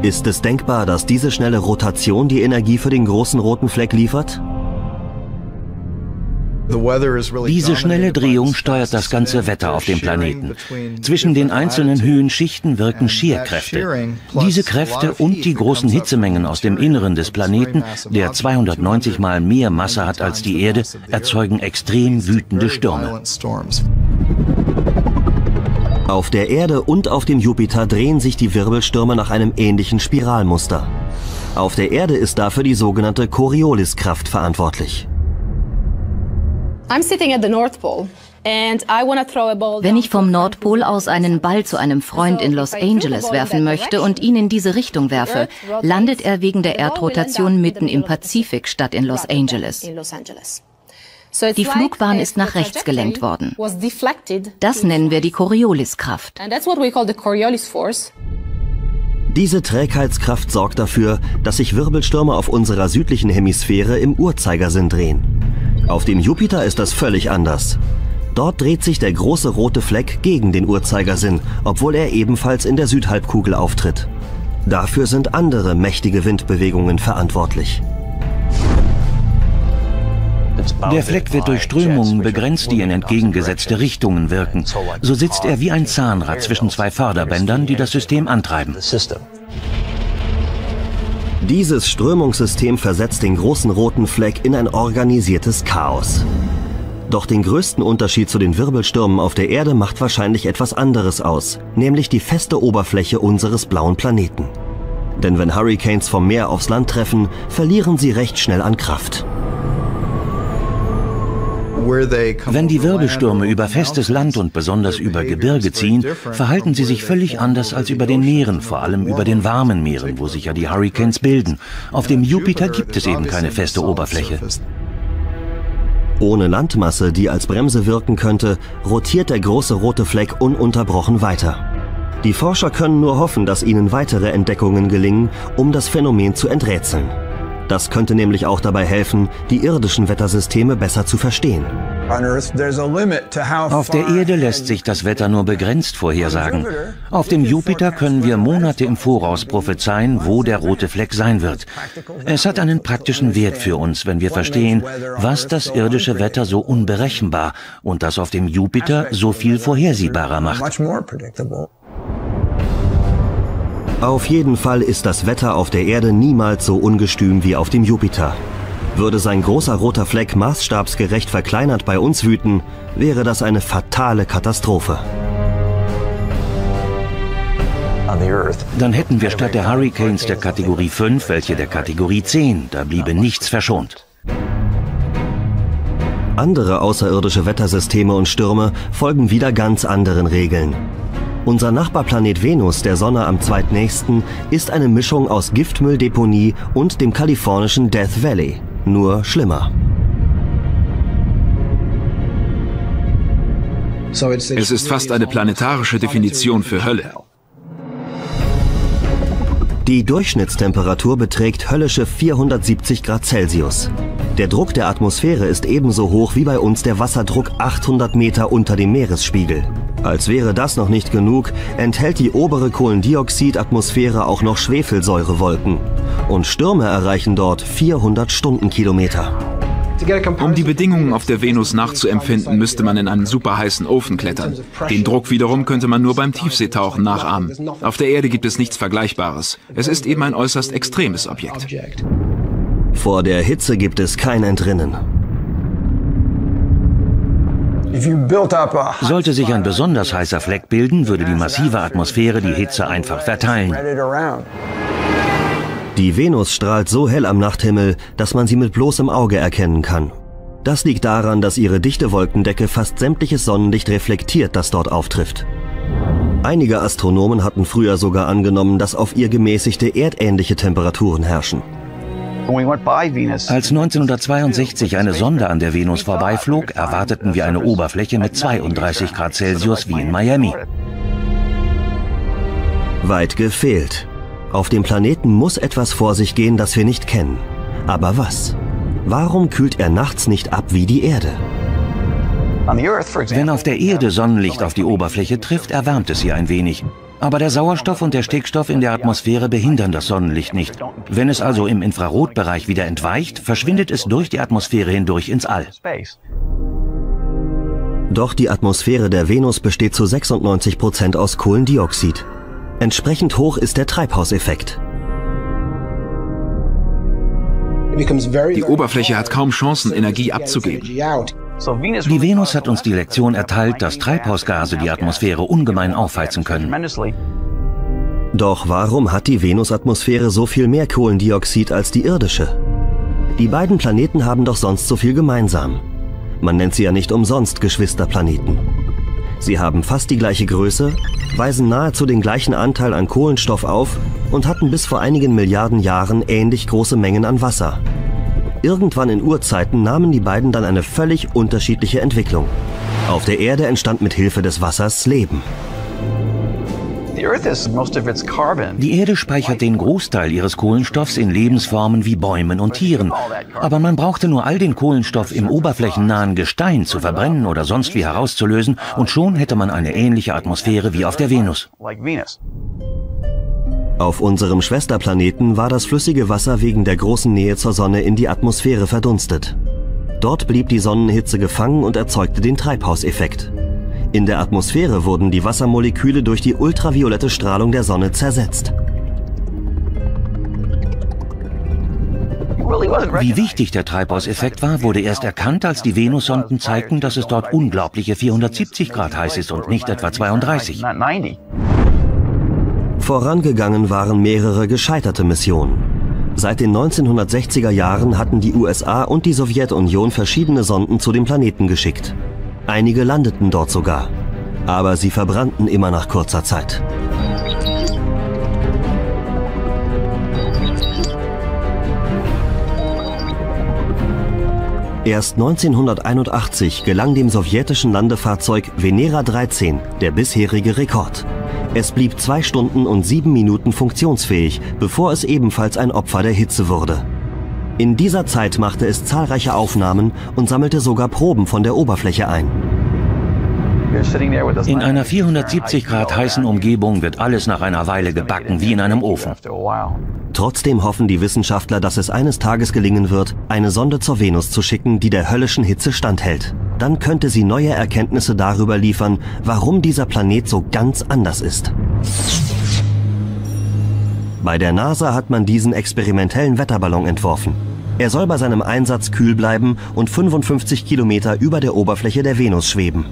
Ist es denkbar, dass diese schnelle Rotation die Energie für den großen roten Fleck liefert? Diese schnelle Drehung steuert das ganze Wetter auf dem Planeten. Zwischen den einzelnen Höhenschichten wirken Shear-Kräfte. Diese Kräfte und die großen Hitzemengen aus dem Inneren des Planeten, der 290 Mal mehr Masse hat als die Erde, erzeugen extrem wütende Stürme. Auf der Erde und auf dem Jupiter drehen sich die Wirbelstürme nach einem ähnlichen Spiralmuster. Auf der Erde ist dafür die sogenannte Corioliskraft verantwortlich. Wenn ich vom Nordpol aus einen Ball zu einem Freund in Los Angeles werfen möchte und ihn in diese Richtung werfe, landet er wegen der Erdrotation mitten im Pazifik statt in Los Angeles. Die Flugbahn ist nach rechts gelenkt worden. Das nennen wir die Corioliskraft. Diese Trägheitskraft sorgt dafür, dass sich Wirbelstürme auf unserer südlichen Hemisphäre im Uhrzeigersinn drehen. Auf dem Jupiter ist das völlig anders. Dort dreht sich der große rote Fleck gegen den Uhrzeigersinn, obwohl er ebenfalls in der Südhalbkugel auftritt. Dafür sind andere mächtige Windbewegungen verantwortlich. Der Fleck wird durch Strömungen begrenzt, die in entgegengesetzte Richtungen wirken. So sitzt er wie ein Zahnrad zwischen zwei Förderbändern, die das System antreiben. Dieses Strömungssystem versetzt den großen roten Fleck in ein organisiertes Chaos. Doch den größten Unterschied zu den Wirbelstürmen auf der Erde macht wahrscheinlich etwas anderes aus, nämlich die feste Oberfläche unseres blauen Planeten. Denn wenn Hurricanes vom Meer aufs Land treffen, verlieren sie recht schnell an Kraft. Wenn die Wirbelstürme über festes Land und besonders über Gebirge ziehen, verhalten sie sich völlig anders als über den Meeren, vor allem über den warmen Meeren, wo sich ja die Hurricanes bilden. Auf dem Jupiter gibt es eben keine feste Oberfläche. Ohne Landmasse, die als Bremse wirken könnte, rotiert der große rote Fleck ununterbrochen weiter. Die Forscher können nur hoffen, dass ihnen weitere Entdeckungen gelingen, um das Phänomen zu enträtseln. Das könnte nämlich auch dabei helfen, die irdischen Wettersysteme besser zu verstehen. Auf der Erde lässt sich das Wetter nur begrenzt vorhersagen. Auf dem Jupiter können wir Monate im Voraus prophezeien, wo der rote Fleck sein wird. Es hat einen praktischen Wert für uns, wenn wir verstehen, was das irdische Wetter so unberechenbar und das auf dem Jupiter so viel vorhersehbarer macht. Auf jeden Fall ist das Wetter auf der Erde niemals so ungestüm wie auf dem Jupiter. Würde sein großer roter Fleck maßstabsgerecht verkleinert bei uns wüten, wäre das eine fatale Katastrophe. Dann hätten wir statt der Hurricanes der Kategorie 5 welche der Kategorie 10. Da bliebe nichts verschont. Andere außerirdische Wettersysteme und Stürme folgen wieder ganz anderen Regeln. Unser Nachbarplanet Venus, der Sonne am zweitnächsten, ist eine Mischung aus Giftmülldeponie und dem kalifornischen Death Valley. Nur schlimmer. Es ist fast eine planetarische Definition für Hölle. Die Durchschnittstemperatur beträgt höllische 470 Grad Celsius. Der Druck der Atmosphäre ist ebenso hoch wie bei uns der Wasserdruck 800 Meter unter dem Meeresspiegel. Als wäre das noch nicht genug, enthält die obere Kohlendioxidatmosphäre auch noch Schwefelsäurewolken. Und Stürme erreichen dort 400 Stundenkilometer. Um die Bedingungen auf der Venus nachzuempfinden, müsste man in einen superheißen Ofen klettern. Den Druck wiederum könnte man nur beim Tiefseetauchen nachahmen. Auf der Erde gibt es nichts Vergleichbares. Es ist eben ein äußerst extremes Objekt. Vor der Hitze gibt es kein Entrinnen. Sollte sich ein besonders heißer Fleck bilden, würde die massive Atmosphäre die Hitze einfach verteilen. Die Venus strahlt so hell am Nachthimmel, dass man sie mit bloßem Auge erkennen kann. Das liegt daran, dass ihre dichte Wolkendecke fast sämtliches Sonnenlicht reflektiert, das dort auftrifft. Einige Astronomen hatten früher sogar angenommen, dass auf ihr gemäßigte erdähnliche Temperaturen herrschen. Als 1962 eine Sonde an der Venus vorbeiflog, erwarteten wir eine Oberfläche mit 32 Grad Celsius wie in Miami. Weit gefehlt. Auf dem Planeten muss etwas vor sich gehen, das wir nicht kennen. Aber was? Warum kühlt er nachts nicht ab wie die Erde? Wenn auf der Erde Sonnenlicht auf die Oberfläche trifft, erwärmt es sie ein wenig. Aber der Sauerstoff und der Stickstoff in der Atmosphäre behindern das Sonnenlicht nicht. Wenn es also im Infrarotbereich wieder entweicht, verschwindet es durch die Atmosphäre hindurch ins All. Doch die Atmosphäre der Venus besteht zu 96% aus Kohlendioxid. Entsprechend hoch ist der Treibhauseffekt. Die Oberfläche hat kaum Chancen, Energie abzugeben. Die Venus hat uns die Lektion erteilt, dass Treibhausgase die Atmosphäre ungemein aufheizen können. Doch warum hat die Venusatmosphäre so viel mehr Kohlendioxid als die irdische? Die beiden Planeten haben doch sonst so viel gemeinsam. Man nennt sie ja nicht umsonst Geschwisterplaneten. Sie haben fast die gleiche Größe, weisen nahezu den gleichen Anteil an Kohlenstoff auf und hatten bis vor einigen Milliarden Jahren ähnlich große Mengen an Wasser. Irgendwann in Urzeiten nahmen die beiden dann eine völlig unterschiedliche Entwicklung. Auf der Erde entstand mit Hilfe des Wassers Leben. Die Erde speichert den Großteil ihres Kohlenstoffs in Lebensformen wie Bäumen und Tieren. Aber man brauchte nur all den Kohlenstoff im oberflächennahen Gestein zu verbrennen oder sonst wie herauszulösen und schon hätte man eine ähnliche Atmosphäre wie auf der Venus. Auf unserem Schwesterplaneten war das flüssige Wasser wegen der großen Nähe zur Sonne in die Atmosphäre verdunstet. Dort blieb die Sonnenhitze gefangen und erzeugte den Treibhauseffekt. In der Atmosphäre wurden die Wassermoleküle durch die ultraviolette Strahlung der Sonne zersetzt. Wie wichtig der Treibhauseffekt war, wurde erst erkannt, als die Venussonden zeigten, dass es dort unglaubliche 470 Grad heiß ist und nicht etwa 32. Vorangegangen waren mehrere gescheiterte Missionen. Seit den 1960er Jahren hatten die USA und die Sowjetunion verschiedene Sonden zu dem Planeten geschickt. Einige landeten dort sogar, aber sie verbrannten immer nach kurzer Zeit. Erst 1981 gelang dem sowjetischen Landefahrzeug Venera 13 der bisherige Rekord. Es blieb 2 Stunden und 7 Minuten funktionsfähig, bevor es ebenfalls ein Opfer der Hitze wurde. In dieser Zeit machte es zahlreiche Aufnahmen und sammelte sogar Proben von der Oberfläche ein. In einer 470 Grad heißen Umgebung wird alles nach einer Weile gebacken, wie in einem Ofen. Trotzdem hoffen die Wissenschaftler, dass es eines Tages gelingen wird, eine Sonde zur Venus zu schicken, die der höllischen Hitze standhält. Dann könnte sie neue Erkenntnisse darüber liefern, warum dieser Planet so ganz anders ist. Bei der NASA hat man diesen experimentellen Wetterballon entworfen. Er soll bei seinem Einsatz kühl bleiben und 55 Kilometer über der Oberfläche der Venus schweben.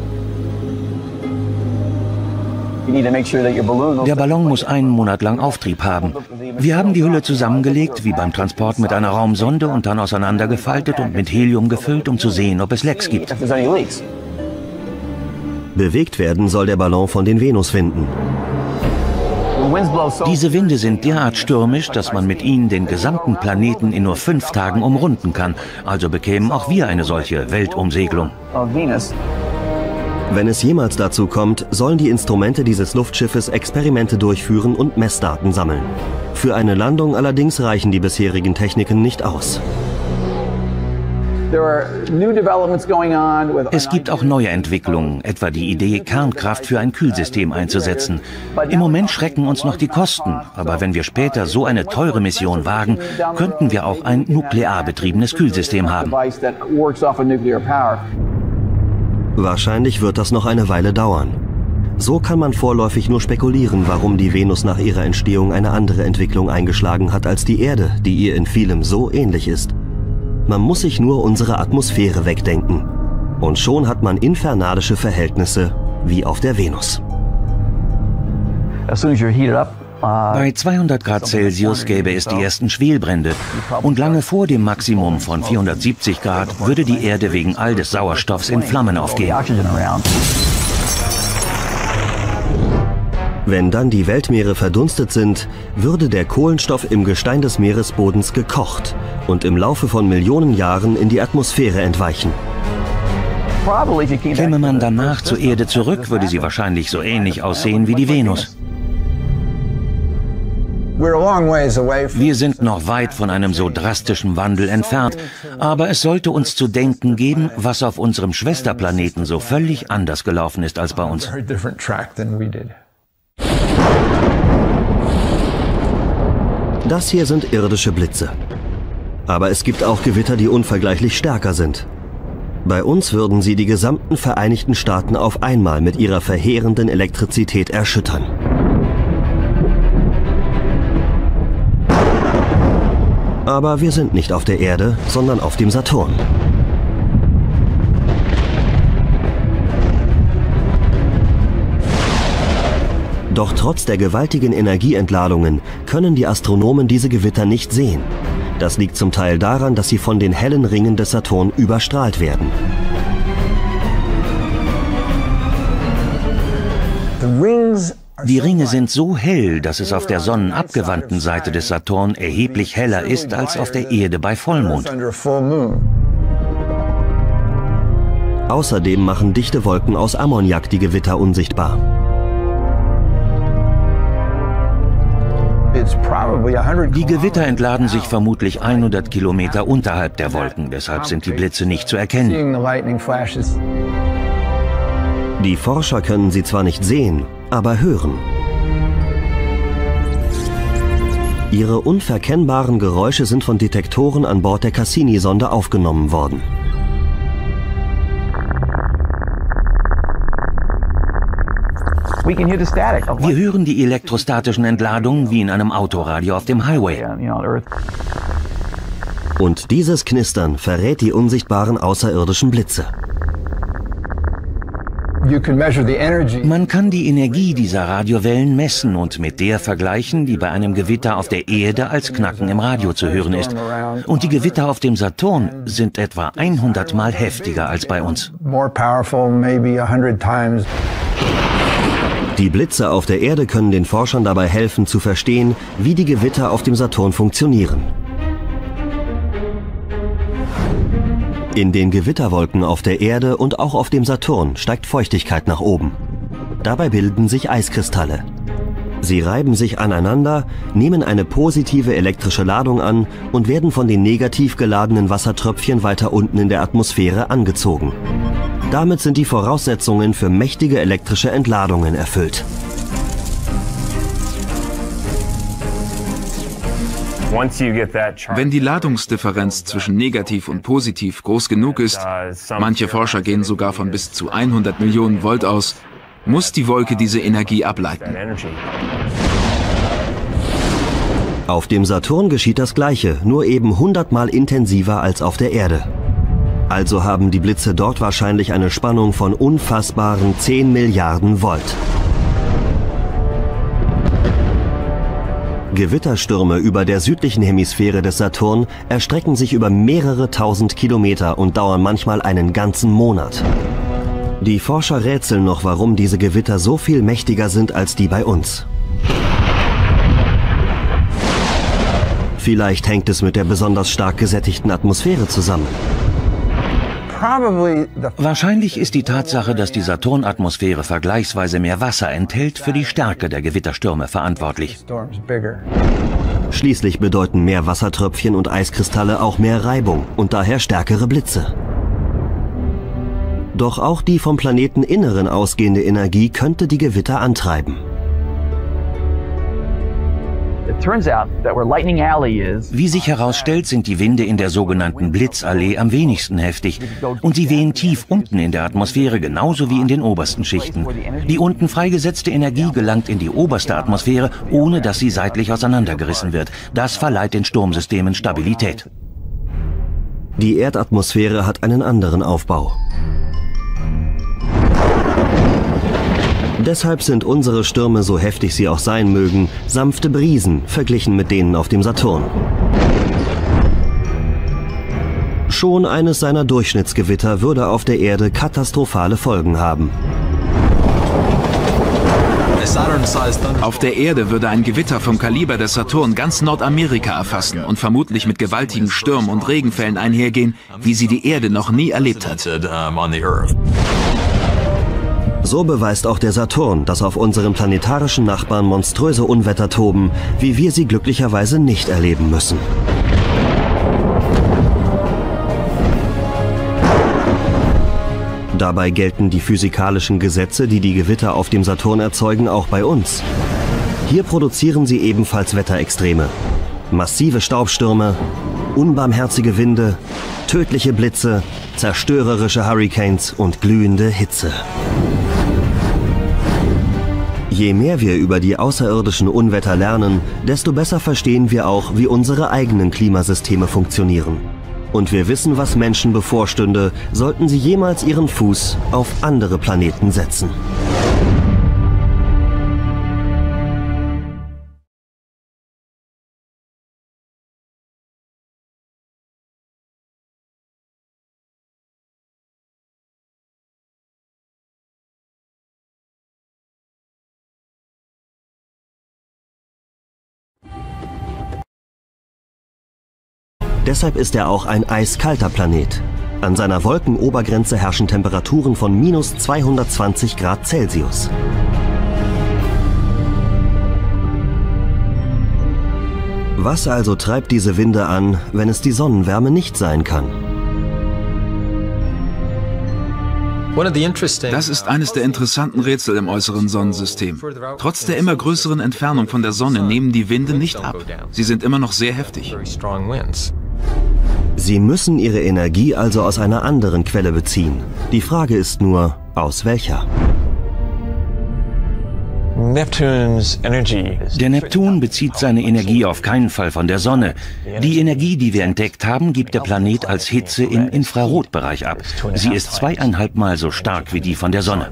Der Ballon muss einen Monat lang Auftrieb haben. Wir haben die Hülle zusammengelegt, wie beim Transport mit einer Raumsonde, und dann auseinandergefaltet und mit Helium gefüllt, um zu sehen, ob es Lecks gibt. Bewegt werden soll der Ballon von den Venuswinden. Diese Winde sind derart stürmisch, dass man mit ihnen den gesamten Planeten in nur 5 Tagen umrunden kann. Also bekämen auch wir eine solche Weltumsegelung. Wenn es jemals dazu kommt, sollen die Instrumente dieses Luftschiffes Experimente durchführen und Messdaten sammeln. Für eine Landung allerdings reichen die bisherigen Techniken nicht aus. Es gibt auch neue Entwicklungen, etwa die Idee, Kernkraft für ein Kühlsystem einzusetzen. Im Moment schrecken uns noch die Kosten, aber wenn wir später so eine teure Mission wagen, könnten wir auch ein nuklear betriebenes Kühlsystem haben. Wahrscheinlich wird das noch eine Weile dauern. So kann man vorläufig nur spekulieren, warum die Venus nach ihrer Entstehung eine andere Entwicklung eingeschlagen hat als die Erde, die ihr in vielem so ähnlich ist. Man muss sich nur unsere Atmosphäre wegdenken. Und schon hat man infernalische Verhältnisse wie auf der Venus. Bei 200 Grad Celsius gäbe es die ersten Schwelbrände. Und lange vor dem Maximum von 470 Grad würde die Erde wegen all des Sauerstoffs in Flammen aufgehen. Wenn dann die Weltmeere verdunstet sind, würde der Kohlenstoff im Gestein des Meeresbodens gekocht und im Laufe von Millionen Jahren in die Atmosphäre entweichen. Käme man danach zur Erde zurück, würde sie wahrscheinlich so ähnlich aussehen wie die Venus. Wir sind noch weit von einem so drastischen Wandel entfernt, aber es sollte uns zu denken geben, was auf unserem Schwesterplaneten so völlig anders gelaufen ist als bei uns. Das hier sind irdische Blitze. Aber es gibt auch Gewitter, die unvergleichlich stärker sind. Bei uns würden sie die gesamten Vereinigten Staaten auf einmal mit ihrer verheerenden Elektrizität erschüttern. Aber wir sind nicht auf der Erde, sondern auf dem Saturn. Doch trotz der gewaltigen Energieentladungen können die Astronomen diese Gewitter nicht sehen. Das liegt zum Teil daran, dass sie von den hellen Ringen des Saturn überstrahlt werden. Die Ringe sind so hell, dass es auf der sonnenabgewandten Seite des Saturn erheblich heller ist als auf der Erde bei Vollmond. Außerdem machen dichte Wolken aus Ammoniak die Gewitter unsichtbar. Die Gewitter entladen sich vermutlich 100 Kilometer unterhalb der Wolken, deshalb sind die Blitze nicht zu erkennen. Die Forscher können sie zwar nicht sehen, aber hören. Ihre unverkennbaren Geräusche sind von Detektoren an Bord der Cassini-Sonde aufgenommen worden. Wir hören die elektrostatischen Entladungen wie in einem Autoradio auf dem Highway. Und dieses Knistern verrät die unsichtbaren außerirdischen Blitze. Man kann die Energie dieser Radiowellen messen und mit der vergleichen, die bei einem Gewitter auf der Erde als Knacken im Radio zu hören ist. Und die Gewitter auf dem Saturn sind etwa 100 Mal heftiger als bei uns. Die Blitze auf der Erde können den Forschern dabei helfen zu verstehen, wie die Gewitter auf dem Saturn funktionieren. In den Gewitterwolken auf der Erde und auch auf dem Saturn steigt Feuchtigkeit nach oben. Dabei bilden sich Eiskristalle. Sie reiben sich aneinander, nehmen eine positive elektrische Ladung an und werden von den negativ geladenen Wassertröpfchen weiter unten in der Atmosphäre angezogen. Damit sind die Voraussetzungen für mächtige elektrische Entladungen erfüllt. Wenn die Ladungsdifferenz zwischen negativ und positiv groß genug ist, manche Forscher gehen sogar von bis zu 100 Millionen Volt aus, muss die Wolke diese Energie ableiten. Auf dem Saturn geschieht das Gleiche, nur eben 100-mal intensiver als auf der Erde. Also haben die Blitze dort wahrscheinlich eine Spannung von unfassbaren 10 Milliarden Volt. Gewitterstürme über der südlichen Hemisphäre des Saturn erstrecken sich über mehrere tausend Kilometer und dauern manchmal einen ganzen Monat. Die Forscher rätseln noch, warum diese Gewitter so viel mächtiger sind als die bei uns. Vielleicht hängt es mit der besonders stark gesättigten Atmosphäre zusammen. Wahrscheinlich ist die Tatsache, dass die Saturnatmosphäre vergleichsweise mehr Wasser enthält, für die Stärke der Gewitterstürme verantwortlich. Schließlich bedeuten mehr Wassertröpfchen und Eiskristalle auch mehr Reibung und daher stärkere Blitze. Doch auch die vom Planeteninneren ausgehende Energie könnte die Gewitter antreiben. Wie sich herausstellt, sind die Winde in der sogenannten Blitzallee am wenigsten heftig und sie wehen tief unten in der Atmosphäre genauso wie in den obersten Schichten. Die unten freigesetzte Energie gelangt in die oberste Atmosphäre, ohne dass sie seitlich auseinandergerissen wird. Das verleiht den Sturmsystemen Stabilität. Die Erdatmosphäre hat einen anderen Aufbau. Deshalb sind unsere Stürme, so heftig sie auch sein mögen, sanfte Brisen verglichen mit denen auf dem Saturn. Schon eines seiner Durchschnittsgewitter würde auf der Erde katastrophale Folgen haben. Auf der Erde würde ein Gewitter vom Kaliber des Saturn ganz Nordamerika erfassen und vermutlich mit gewaltigen Stürmen und Regenfällen einhergehen, wie sie die Erde noch nie erlebt hat. So beweist auch der Saturn, dass auf unserem planetarischen Nachbarn monströse Unwetter toben, wie wir sie glücklicherweise nicht erleben müssen. Dabei gelten die physikalischen Gesetze, die die Gewitter auf dem Saturn erzeugen, auch bei uns. Hier produzieren sie ebenfalls Wetterextreme. Massive Staubstürme, unbarmherzige Winde, tödliche Blitze, zerstörerische Hurricanes und glühende Hitze. Je mehr wir über die außerirdischen Unwetter lernen, desto besser verstehen wir auch, wie unsere eigenen Klimasysteme funktionieren. Und wir wissen, was Menschen bevorstünde, sollten sie jemals ihren Fuß auf andere Planeten setzen. Deshalb ist er auch ein eiskalter Planet. An seiner Wolkenobergrenze herrschen Temperaturen von minus 220 Grad Celsius. Was also treibt diese Winde an, wenn es die Sonnenwärme nicht sein kann? Das ist eines der interessanten Rätsel im äußeren Sonnensystem. Trotz der immer größeren Entfernung von der Sonne nehmen die Winde nicht ab. Sie sind immer noch sehr heftig. Sie müssen ihre Energie also aus einer anderen Quelle beziehen. Die Frage ist nur, aus welcher? Der Neptun bezieht seine Energie auf keinen Fall von der Sonne. Die Energie, die wir entdeckt haben, gibt der Planet als Hitze im Infrarotbereich ab. Sie ist 2,5 Mal so stark wie die von der Sonne.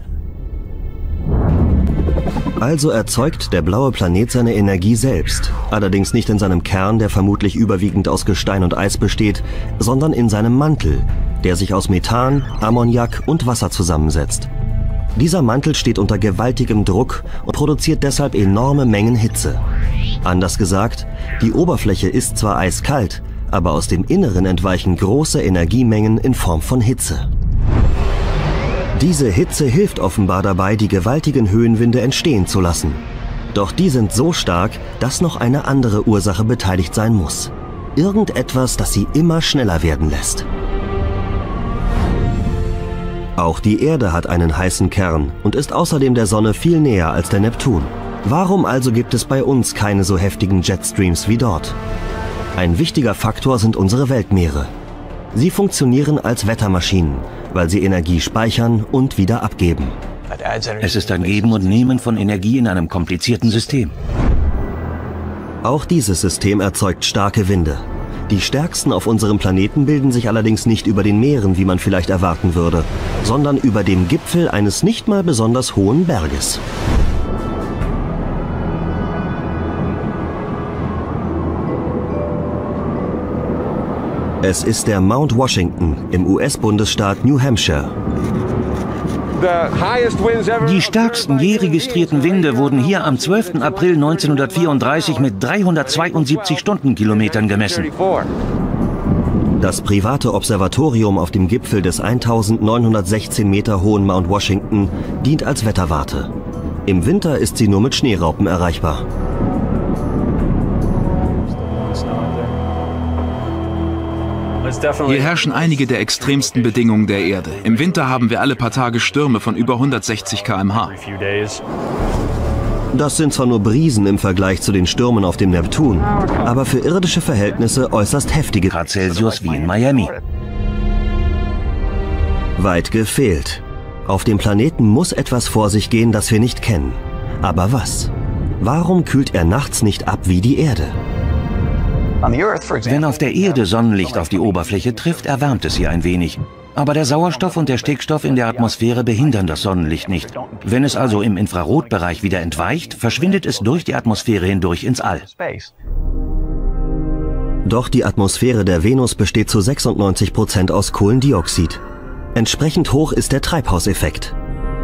Also erzeugt der blaue Planet seine Energie selbst. Allerdings nicht in seinem Kern, der vermutlich überwiegend aus Gestein und Eis besteht, sondern in seinem Mantel, der sich aus Methan, Ammoniak und Wasser zusammensetzt. Dieser Mantel steht unter gewaltigem Druck und produziert deshalb enorme Mengen Hitze. Anders gesagt, die Oberfläche ist zwar eiskalt, aber aus dem Inneren entweichen große Energiemengen in Form von Hitze. Diese Hitze hilft offenbar dabei, die gewaltigen Höhenwinde entstehen zu lassen. Doch die sind so stark, dass noch eine andere Ursache beteiligt sein muss. Irgendetwas, das sie immer schneller werden lässt. Auch die Erde hat einen heißen Kern und ist außerdem der Sonne viel näher als der Neptun. Warum also gibt es bei uns keine so heftigen Jetstreams wie dort? Ein wichtiger Faktor sind unsere Weltmeere. Sie funktionieren als Wettermaschinen, weil sie Energie speichern und wieder abgeben. Es ist ein Geben und Nehmen von Energie in einem komplizierten System. Auch dieses System erzeugt starke Winde. Die stärksten auf unserem Planeten bilden sich allerdings nicht über den Meeren, wie man vielleicht erwarten würde, sondern über dem Gipfel eines nicht mal besonders hohen Berges. Es ist der Mount Washington im US-Bundesstaat New Hampshire. Die stärksten je registrierten Winde wurden hier am 12. April 1934 mit 372 Stundenkilometern gemessen. Das private Observatorium auf dem Gipfel des 1916 Meter hohen Mount Washington dient als Wetterwarte. Im Winter ist sie nur mit Schneeraupen erreichbar. Hier herrschen einige der extremsten Bedingungen der Erde. Im Winter haben wir alle paar Tage Stürme von über 160 km/h. Das sind zwar nur Brisen im Vergleich zu den Stürmen auf dem Neptun, aber für irdische Verhältnisse äußerst heftige Grad Celsius wie in Miami. Weit gefehlt. Auf dem Planeten muss etwas vor sich gehen, das wir nicht kennen. Aber was? Warum kühlt er nachts nicht ab wie die Erde? Wenn auf der Erde Sonnenlicht auf die Oberfläche trifft, erwärmt es sie ein wenig. Aber der Sauerstoff und der Stickstoff in der Atmosphäre behindern das Sonnenlicht nicht. Wenn es also im Infrarotbereich wieder entweicht, verschwindet es durch die Atmosphäre hindurch ins All. Doch die Atmosphäre der Venus besteht zu 96% aus Kohlendioxid. Entsprechend hoch ist der Treibhauseffekt.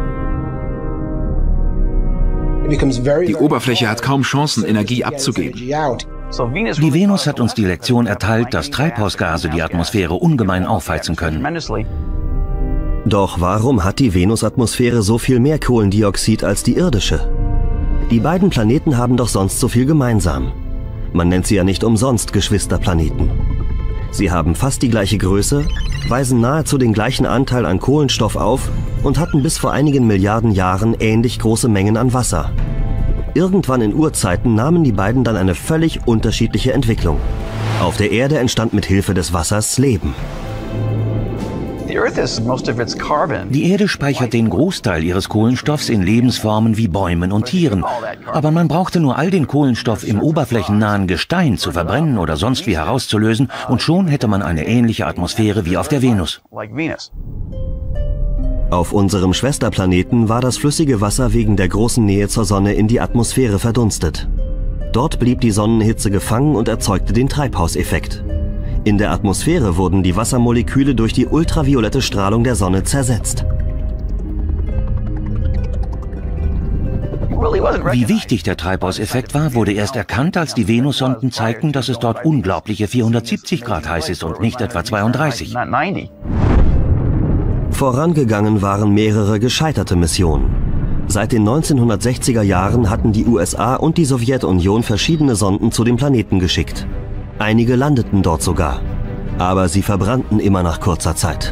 Die Oberfläche hat kaum Chancen, Energie abzugeben. Die Venus hat uns die Lektion erteilt, dass Treibhausgase die Atmosphäre ungemein aufheizen können. Doch warum hat die Venusatmosphäre so viel mehr Kohlendioxid als die irdische? Die beiden Planeten haben doch sonst so viel gemeinsam. Man nennt sie ja nicht umsonst Geschwisterplaneten. Sie haben fast die gleiche Größe, weisen nahezu den gleichen Anteil an Kohlenstoff auf und hatten bis vor einigen Milliarden Jahren ähnlich große Mengen an Wasser. Irgendwann in Urzeiten nahmen die beiden dann eine völlig unterschiedliche Entwicklung. Auf der Erde entstand mit Hilfe des Wassers Leben. Die Erde speichert den Großteil ihres Kohlenstoffs in Lebensformen wie Bäumen und Tieren. Aber man brauchte nur all den Kohlenstoff im oberflächennahen Gestein zu verbrennen oder sonst wie herauszulösen, und schon hätte man eine ähnliche Atmosphäre wie auf der Venus. Auf unserem Schwesterplaneten war das flüssige Wasser wegen der großen Nähe zur Sonne in die Atmosphäre verdunstet. Dort blieb die Sonnenhitze gefangen und erzeugte den Treibhauseffekt. In der Atmosphäre wurden die Wassermoleküle durch die ultraviolette Strahlung der Sonne zersetzt. Wie wichtig der Treibhauseffekt war, wurde erst erkannt, als die Venussonden zeigten, dass es dort unglaubliche 470 Grad heiß ist und nicht etwa 32. Vorangegangen waren mehrere gescheiterte Missionen. Seit den 1960er Jahren hatten die USA und die Sowjetunion verschiedene Sonden zu dem Planeten geschickt. Einige landeten dort sogar, aber sie verbrannten immer nach kurzer Zeit.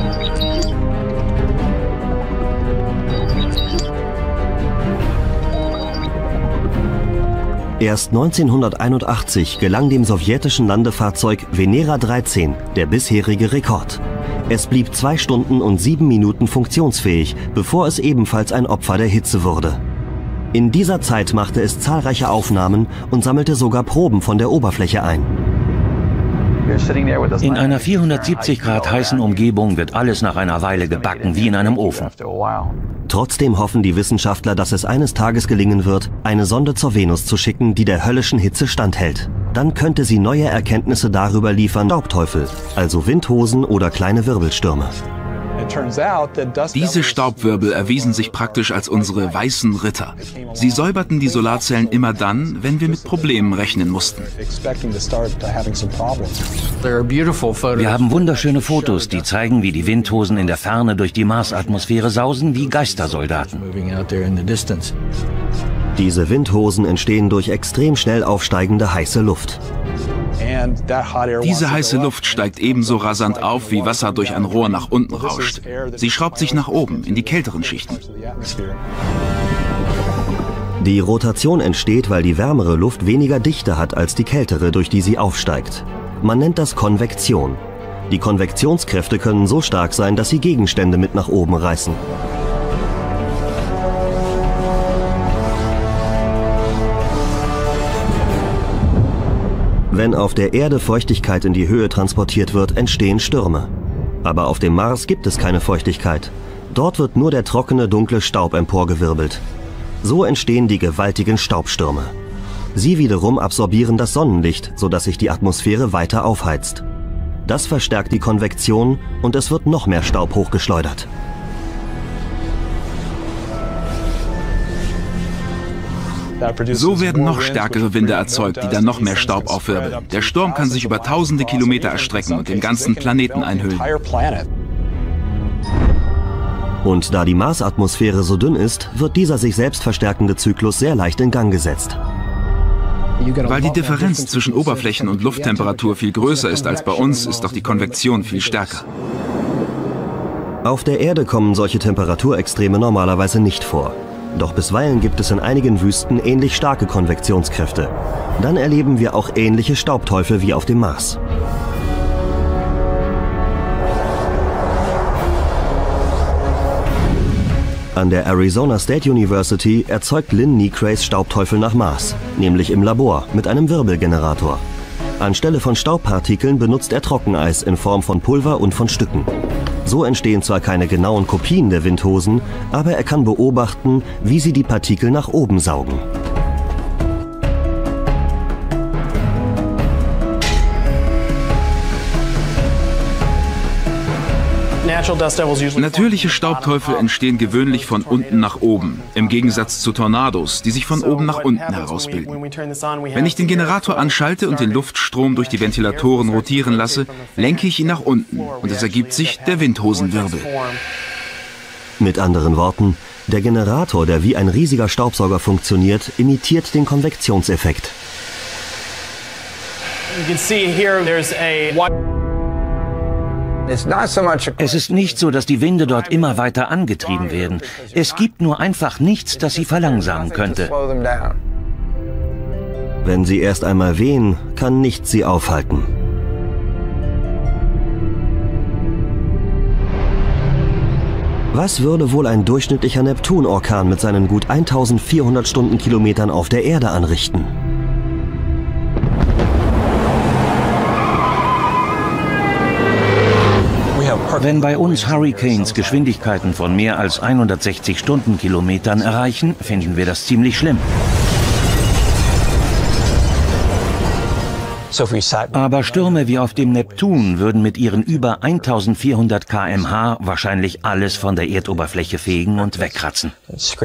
Erst 1981 gelang dem sowjetischen Landefahrzeug Venera 13 der bisherige Rekord. Es blieb 2 Stunden und 7 Minuten funktionsfähig, bevor es ebenfalls ein Opfer der Hitze wurde. In dieser Zeit machte es zahlreiche Aufnahmen und sammelte sogar Proben von der Oberfläche ein. In einer 470 Grad heißen Umgebung wird alles nach einer Weile gebacken, wie in einem Ofen. Trotzdem hoffen die Wissenschaftler, dass es eines Tages gelingen wird, eine Sonde zur Venus zu schicken, die der höllischen Hitze standhält. Dann könnte sie neue Erkenntnisse darüber liefern, Staubteufel, also Windhosen oder kleine Wirbelstürme. Diese Staubwirbel erwiesen sich praktisch als unsere weißen Ritter. Sie säuberten die Solarzellen immer dann, wenn wir mit Problemen rechnen mussten. Wir haben wunderschöne Fotos, die zeigen, wie die Windhosen in der Ferne durch die Marsatmosphäre sausen wie Geistersoldaten. Diese Windhosen entstehen durch extrem schnell aufsteigende heiße Luft. Diese heiße Luft steigt ebenso rasant auf, wie Wasser durch ein Rohr nach unten rauscht. Sie schraubt sich nach oben, in die kälteren Schichten. Die Rotation entsteht, weil die wärmere Luft weniger Dichte hat als die kältere, durch die sie aufsteigt. Man nennt das Konvektion. Die Konvektionskräfte können so stark sein, dass sie Gegenstände mit nach oben reißen. Wenn auf der Erde Feuchtigkeit in die Höhe transportiert wird, entstehen Stürme. Aber auf dem Mars gibt es keine Feuchtigkeit. Dort wird nur der trockene, dunkle Staub emporgewirbelt. So entstehen die gewaltigen Staubstürme. Sie wiederum absorbieren das Sonnenlicht, sodass sich die Atmosphäre weiter aufheizt. Das verstärkt die Konvektion und es wird noch mehr Staub hochgeschleudert. So werden noch stärkere Winde erzeugt, die dann noch mehr Staub aufwirbeln. Der Sturm kann sich über tausende Kilometer erstrecken und den ganzen Planeten einhüllen. Und da die Marsatmosphäre so dünn ist, wird dieser sich selbst verstärkende Zyklus sehr leicht in Gang gesetzt. Weil die Differenz zwischen Oberflächen- und Lufttemperatur viel größer ist als bei uns, ist auch die Konvektion viel stärker. Auf der Erde kommen solche Temperaturextreme normalerweise nicht vor. Doch bisweilen gibt es in einigen Wüsten ähnlich starke Konvektionskräfte. Dann erleben wir auch ähnliche Staubteufel wie auf dem Mars. An der Arizona State University erzeugt Lynn Necrays Staubteufel nach Maß, nämlich im Labor mit einem Wirbelgenerator. Anstelle von Staubpartikeln benutzt er Trockeneis in Form von Pulver und von Stücken. So entstehen zwar keine genauen Kopien der Windhosen, aber er kann beobachten, wie sie die Partikel nach oben saugen. Natürliche Staubteufel entstehen gewöhnlich von unten nach oben, im Gegensatz zu Tornados, die sich von oben nach unten herausbilden. Wenn ich den Generator anschalte und den Luftstrom durch die Ventilatoren rotieren lasse, lenke ich ihn nach unten und es ergibt sich der Windhosenwirbel. Mit anderen Worten, der Generator, der wie ein riesiger Staubsauger funktioniert, imitiert den Konvektionseffekt. Es ist nicht so, dass die Winde dort immer weiter angetrieben werden. Es gibt nur einfach nichts, das sie verlangsamen könnte. Wenn sie erst einmal wehen, kann nichts sie aufhalten. Was würde wohl ein durchschnittlicher Neptunorkan mit seinen gut 1400 Stundenkilometern auf der Erde anrichten? Wenn bei uns Hurricanes Geschwindigkeiten von mehr als 160 Stundenkilometern erreichen, finden wir das ziemlich schlimm. Aber Stürme wie auf dem Neptun würden mit ihren über 1400 km/h wahrscheinlich alles von der Erdoberfläche fegen und wegkratzen.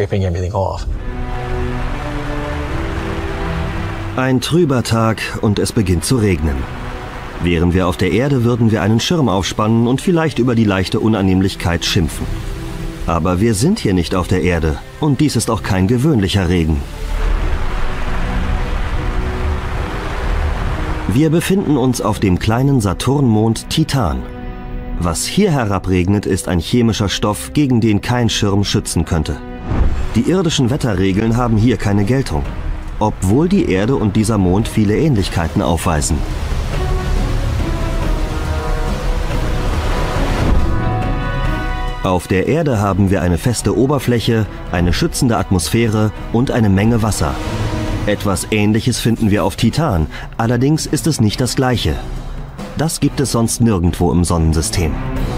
Ein trüber Tag und es beginnt zu regnen. Wären wir auf der Erde, würden wir einen Schirm aufspannen und vielleicht über die leichte Unannehmlichkeit schimpfen. Aber wir sind hier nicht auf der Erde und dies ist auch kein gewöhnlicher Regen. Wir befinden uns auf dem kleinen Saturnmond Titan. Was hier herabregnet, ist ein chemischer Stoff, gegen den kein Schirm schützen könnte. Die irdischen Wetterregeln haben hier keine Geltung, obwohl die Erde und dieser Mond viele Ähnlichkeiten aufweisen. Auf der Erde haben wir eine feste Oberfläche, eine schützende Atmosphäre und eine Menge Wasser. Etwas Ähnliches finden wir auf Titan, allerdings ist es nicht das Gleiche. Das gibt es sonst nirgendwo im Sonnensystem.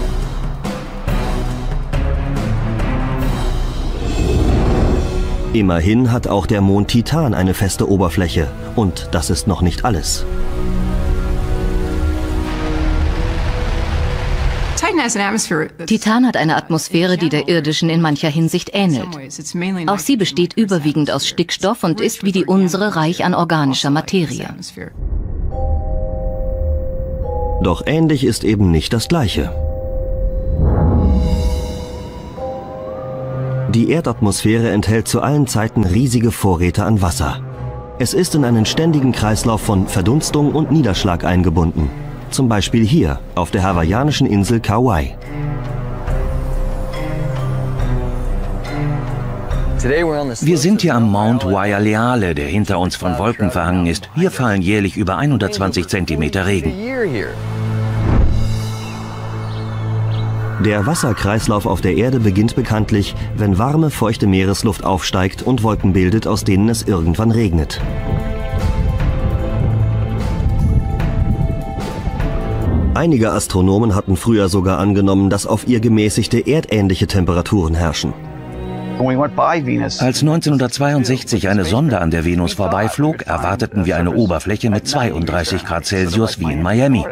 Immerhin hat auch der Mond Titan eine feste Oberfläche und das ist noch nicht alles. Titan hat eine Atmosphäre, die der irdischen in mancher Hinsicht ähnelt. Auch sie besteht überwiegend aus Stickstoff und ist wie die unsere reich an organischer Materie. Doch ähnlich ist eben nicht das Gleiche. Die Erdatmosphäre enthält zu allen Zeiten riesige Vorräte an Wasser. Es ist in einen ständigen Kreislauf von Verdunstung und Niederschlag eingebunden. Zum Beispiel hier, auf der hawaiianischen Insel Kauai. Wir sind hier am Mount Waialeale, der hinter uns von Wolken verhangen ist. Hier fallen jährlich über 120 Zentimeter Regen. Der Wasserkreislauf auf der Erde beginnt bekanntlich, wenn warme, feuchte Meeresluft aufsteigt und Wolken bildet, aus denen es irgendwann regnet. Einige Astronomen hatten früher sogar angenommen, dass auf ihr gemäßigte erdähnliche Temperaturen herrschen. Als 1962 eine Sonde an der Venus vorbeiflog, erwarteten wir eine Oberfläche mit 32 Grad Celsius wie in Miami.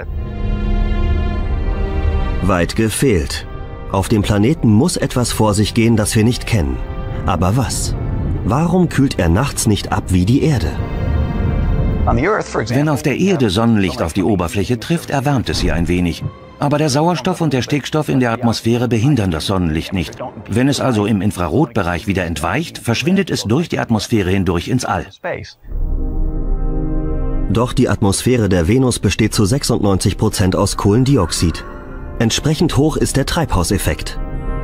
Weit gefehlt. Auf dem Planeten muss etwas vor sich gehen, das wir nicht kennen. Aber was? Warum kühlt er nachts nicht ab wie die Erde? Wenn auf der Erde Sonnenlicht auf die Oberfläche trifft, erwärmt es sie ein wenig. Aber der Sauerstoff und der Stickstoff in der Atmosphäre behindern das Sonnenlicht nicht. Wenn es also im Infrarotbereich wieder entweicht, verschwindet es durch die Atmosphäre hindurch ins All. Doch die Atmosphäre der Venus besteht zu 96% aus Kohlendioxid. Entsprechend hoch ist der Treibhauseffekt.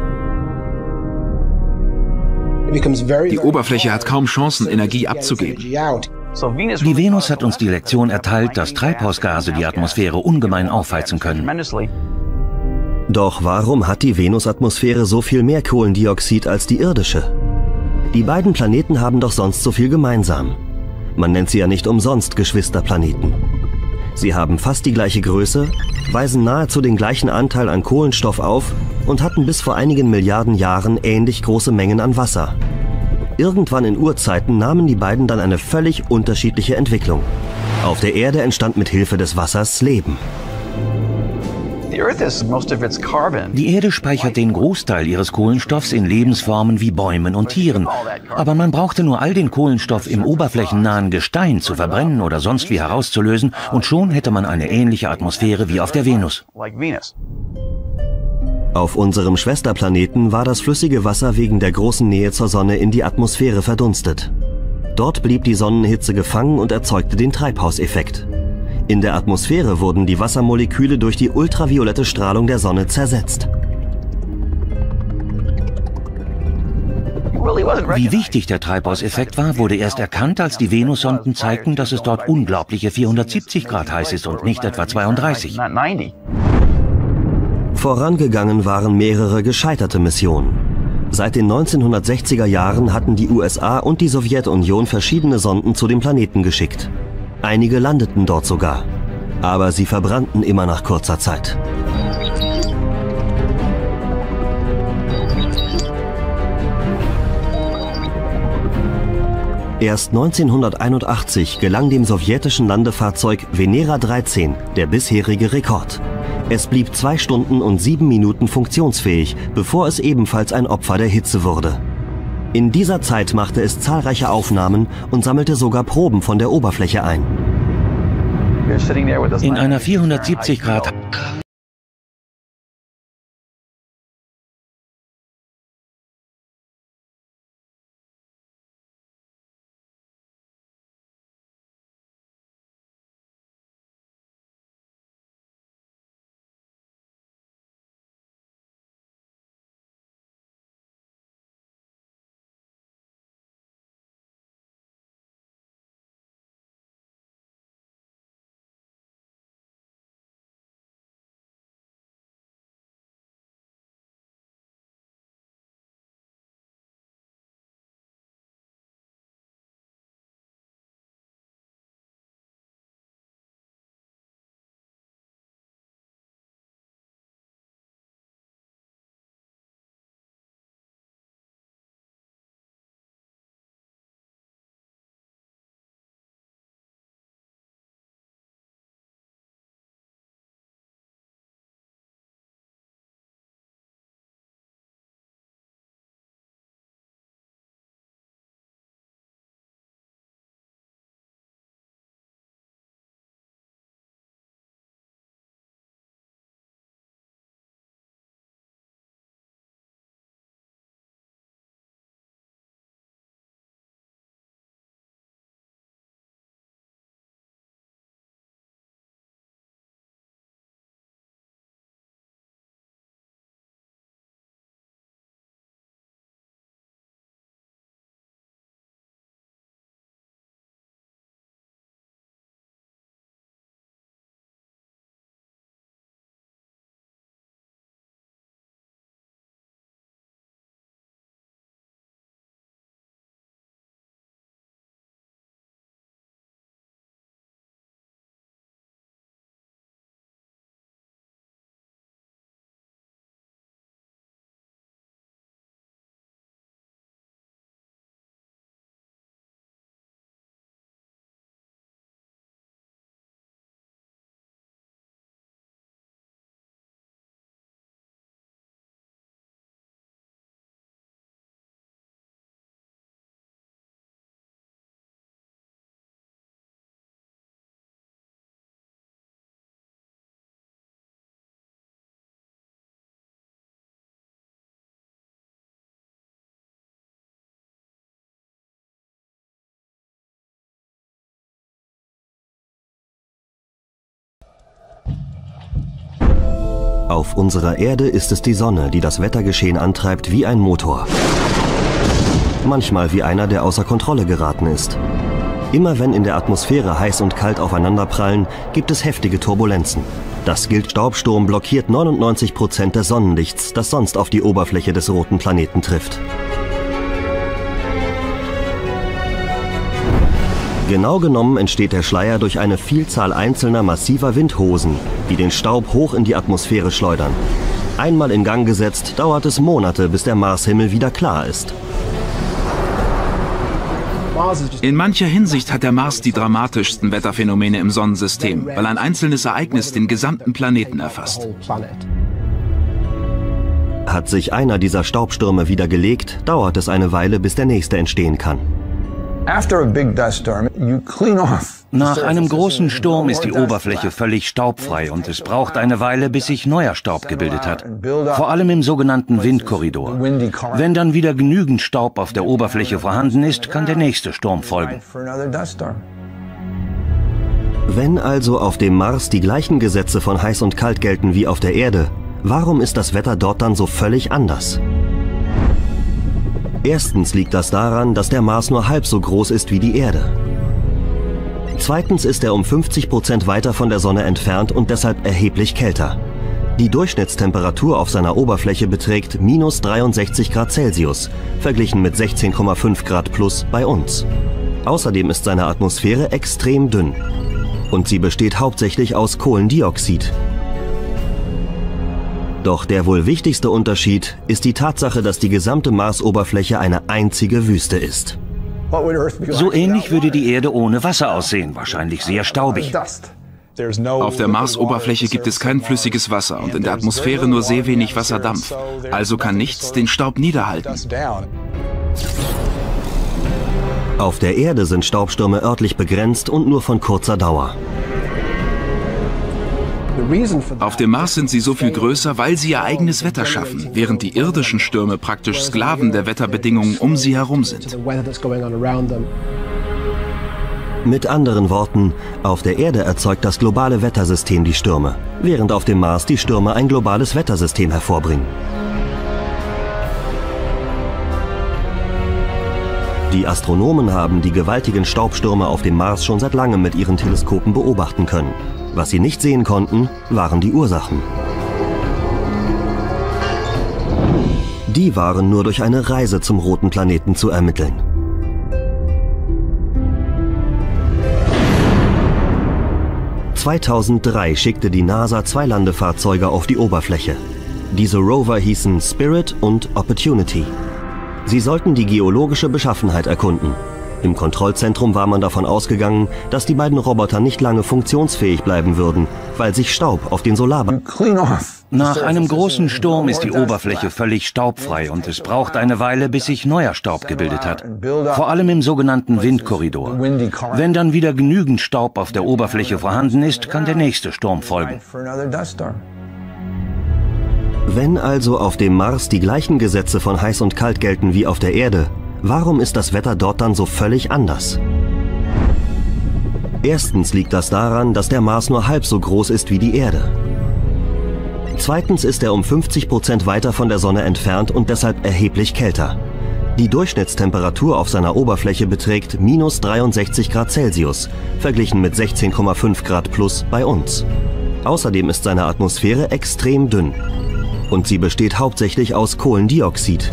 Die Oberfläche hat kaum Chancen, Energie abzugeben. Die Venus hat uns die Lektion erteilt, dass Treibhausgase die Atmosphäre ungemein aufheizen können. Doch warum hat die Venusatmosphäre so viel mehr Kohlendioxid als die irdische? Die beiden Planeten haben doch sonst so viel gemeinsam. Man nennt sie ja nicht umsonst Geschwisterplaneten. Sie haben fast die gleiche Größe, weisen nahezu den gleichen Anteil an Kohlenstoff auf und hatten bis vor einigen Milliarden Jahren ähnlich große Mengen an Wasser. Irgendwann in Urzeiten nahmen die beiden dann eine völlig unterschiedliche Entwicklung. Auf der Erde entstand mit Hilfe des Wassers Leben. Die Erde speichert den Großteil ihres Kohlenstoffs in Lebensformen wie Bäumen und Tieren. Aber man brauchte nur all den Kohlenstoff im oberflächennahen Gestein zu verbrennen oder sonst wie herauszulösen und schon hätte man eine ähnliche Atmosphäre wie auf der Venus. Auf unserem Schwesterplaneten war das flüssige Wasser wegen der großen Nähe zur Sonne in die Atmosphäre verdunstet. Dort blieb die Sonnenhitze gefangen und erzeugte den Treibhauseffekt. In der Atmosphäre wurden die Wassermoleküle durch die ultraviolette Strahlung der Sonne zersetzt. Wie wichtig der Treibhauseffekt war, wurde erst erkannt, als die Venussonden zeigten, dass es dort unglaubliche 470 Grad heiß ist und nicht etwa 32. Vorangegangen waren mehrere gescheiterte Missionen. Seit den 1960er Jahren hatten die USA und die Sowjetunion verschiedene Sonden zu dem Planeten geschickt. Einige landeten dort sogar. Aber sie verbrannten immer nach kurzer Zeit. Erst 1981 gelang dem sowjetischen Landefahrzeug Venera 13 der bisherige Rekord. Es blieb 2 Stunden und 7 Minuten funktionsfähig, bevor es ebenfalls ein Opfer der Hitze wurde. In dieser Zeit machte es zahlreiche Aufnahmen und sammelte sogar Proben von der Oberfläche ein. In einer 470 Grad Auf unserer Erde ist es die Sonne, die das Wettergeschehen antreibt wie ein Motor. Manchmal wie einer, der außer Kontrolle geraten ist. Immer wenn in der Atmosphäre heiß und kalt aufeinanderprallen, gibt es heftige Turbulenzen. Das Guild-Staubsturm blockiert 99% des Sonnenlichts, das sonst auf die Oberfläche des roten Planeten trifft. Genau genommen entsteht der Schleier durch eine Vielzahl einzelner massiver Windhosen, die den Staub hoch in die Atmosphäre schleudern. Einmal in Gang gesetzt, dauert es Monate, bis der Marshimmel wieder klar ist. In mancher Hinsicht hat der Mars die dramatischsten Wetterphänomene im Sonnensystem, weil ein einzelnes Ereignis den gesamten Planeten erfasst. Hat sich einer dieser Staubstürme wieder gelegt, dauert es eine Weile, bis der nächste entstehen kann. Nach einem großen Sturm ist die Oberfläche völlig staubfrei und es braucht eine Weile, bis sich neuer Staub gebildet hat. Vor allem im sogenannten Windkorridor. Wenn dann wieder genügend Staub auf der Oberfläche vorhanden ist, kann der nächste Sturm folgen. Wenn also auf dem Mars die gleichen Gesetze von heiß und kalt gelten wie auf der Erde, warum ist das Wetter dort dann so völlig anders? Erstens liegt das daran, dass der Mars nur halb so groß ist wie die Erde. Zweitens ist er um 50% weiter von der Sonne entfernt und deshalb erheblich kälter. Die Durchschnittstemperatur auf seiner Oberfläche beträgt minus 63 Grad Celsius, verglichen mit 16,5 Grad plus bei uns. Außerdem ist seine Atmosphäre extrem dünn. Und sie besteht hauptsächlich aus Kohlendioxid. Doch der wohl wichtigste Unterschied ist die Tatsache, dass die gesamte Marsoberfläche eine einzige Wüste ist. So ähnlich würde die Erde ohne Wasser aussehen, wahrscheinlich sehr staubig. Auf der Marsoberfläche gibt es kein flüssiges Wasser und in der Atmosphäre nur sehr wenig Wasserdampf. Also kann nichts den Staub niederhalten. Auf der Erde sind Staubstürme örtlich begrenzt und nur von kurzer Dauer. Auf dem Mars sind sie so viel größer, weil sie ihr eigenes Wetter schaffen, während die irdischen Stürme praktisch Sklaven der Wetterbedingungen um sie herum sind. Mit anderen Worten, auf der Erde erzeugt das globale Wettersystem die Stürme, während auf dem Mars die Stürme ein globales Wettersystem hervorbringen. Die Astronomen haben die gewaltigen Staubstürme auf dem Mars schon seit langem mit ihren Teleskopen beobachten können. Was sie nicht sehen konnten, waren die Ursachen. Die waren nur durch eine Reise zum roten Planeten zu ermitteln. (2003) schickte die NASA 2 Landefahrzeuge auf die Oberfläche. Diese Rover hießen Spirit und Opportunity. Sie sollten die geologische Beschaffenheit erkunden. Im Kontrollzentrum war man davon ausgegangen, dass die beiden Roboter nicht lange funktionsfähig bleiben würden, weil sich Staub auf den Solarbahnen... Nach einem großen Sturm ist die Oberfläche völlig staubfrei und es braucht eine Weile, bis sich neuer Staub gebildet hat. Vor allem im sogenannten Windkorridor. Wenn dann wieder genügend Staub auf der Oberfläche vorhanden ist, kann der nächste Sturm folgen. Wenn also auf dem Mars die gleichen Gesetze von heiß und kalt gelten wie auf der Erde, warum ist das Wetter dort dann so völlig anders? Erstens liegt das daran, dass der Mars nur halb so groß ist wie die Erde. Zweitens ist er um 50% weiter von der Sonne entfernt und deshalb erheblich kälter. Die Durchschnittstemperatur auf seiner Oberfläche beträgt minus 63 Grad Celsius, verglichen mit 16,5 Grad plus bei uns. Außerdem ist seine Atmosphäre extrem dünn. Und sie besteht hauptsächlich aus Kohlendioxid.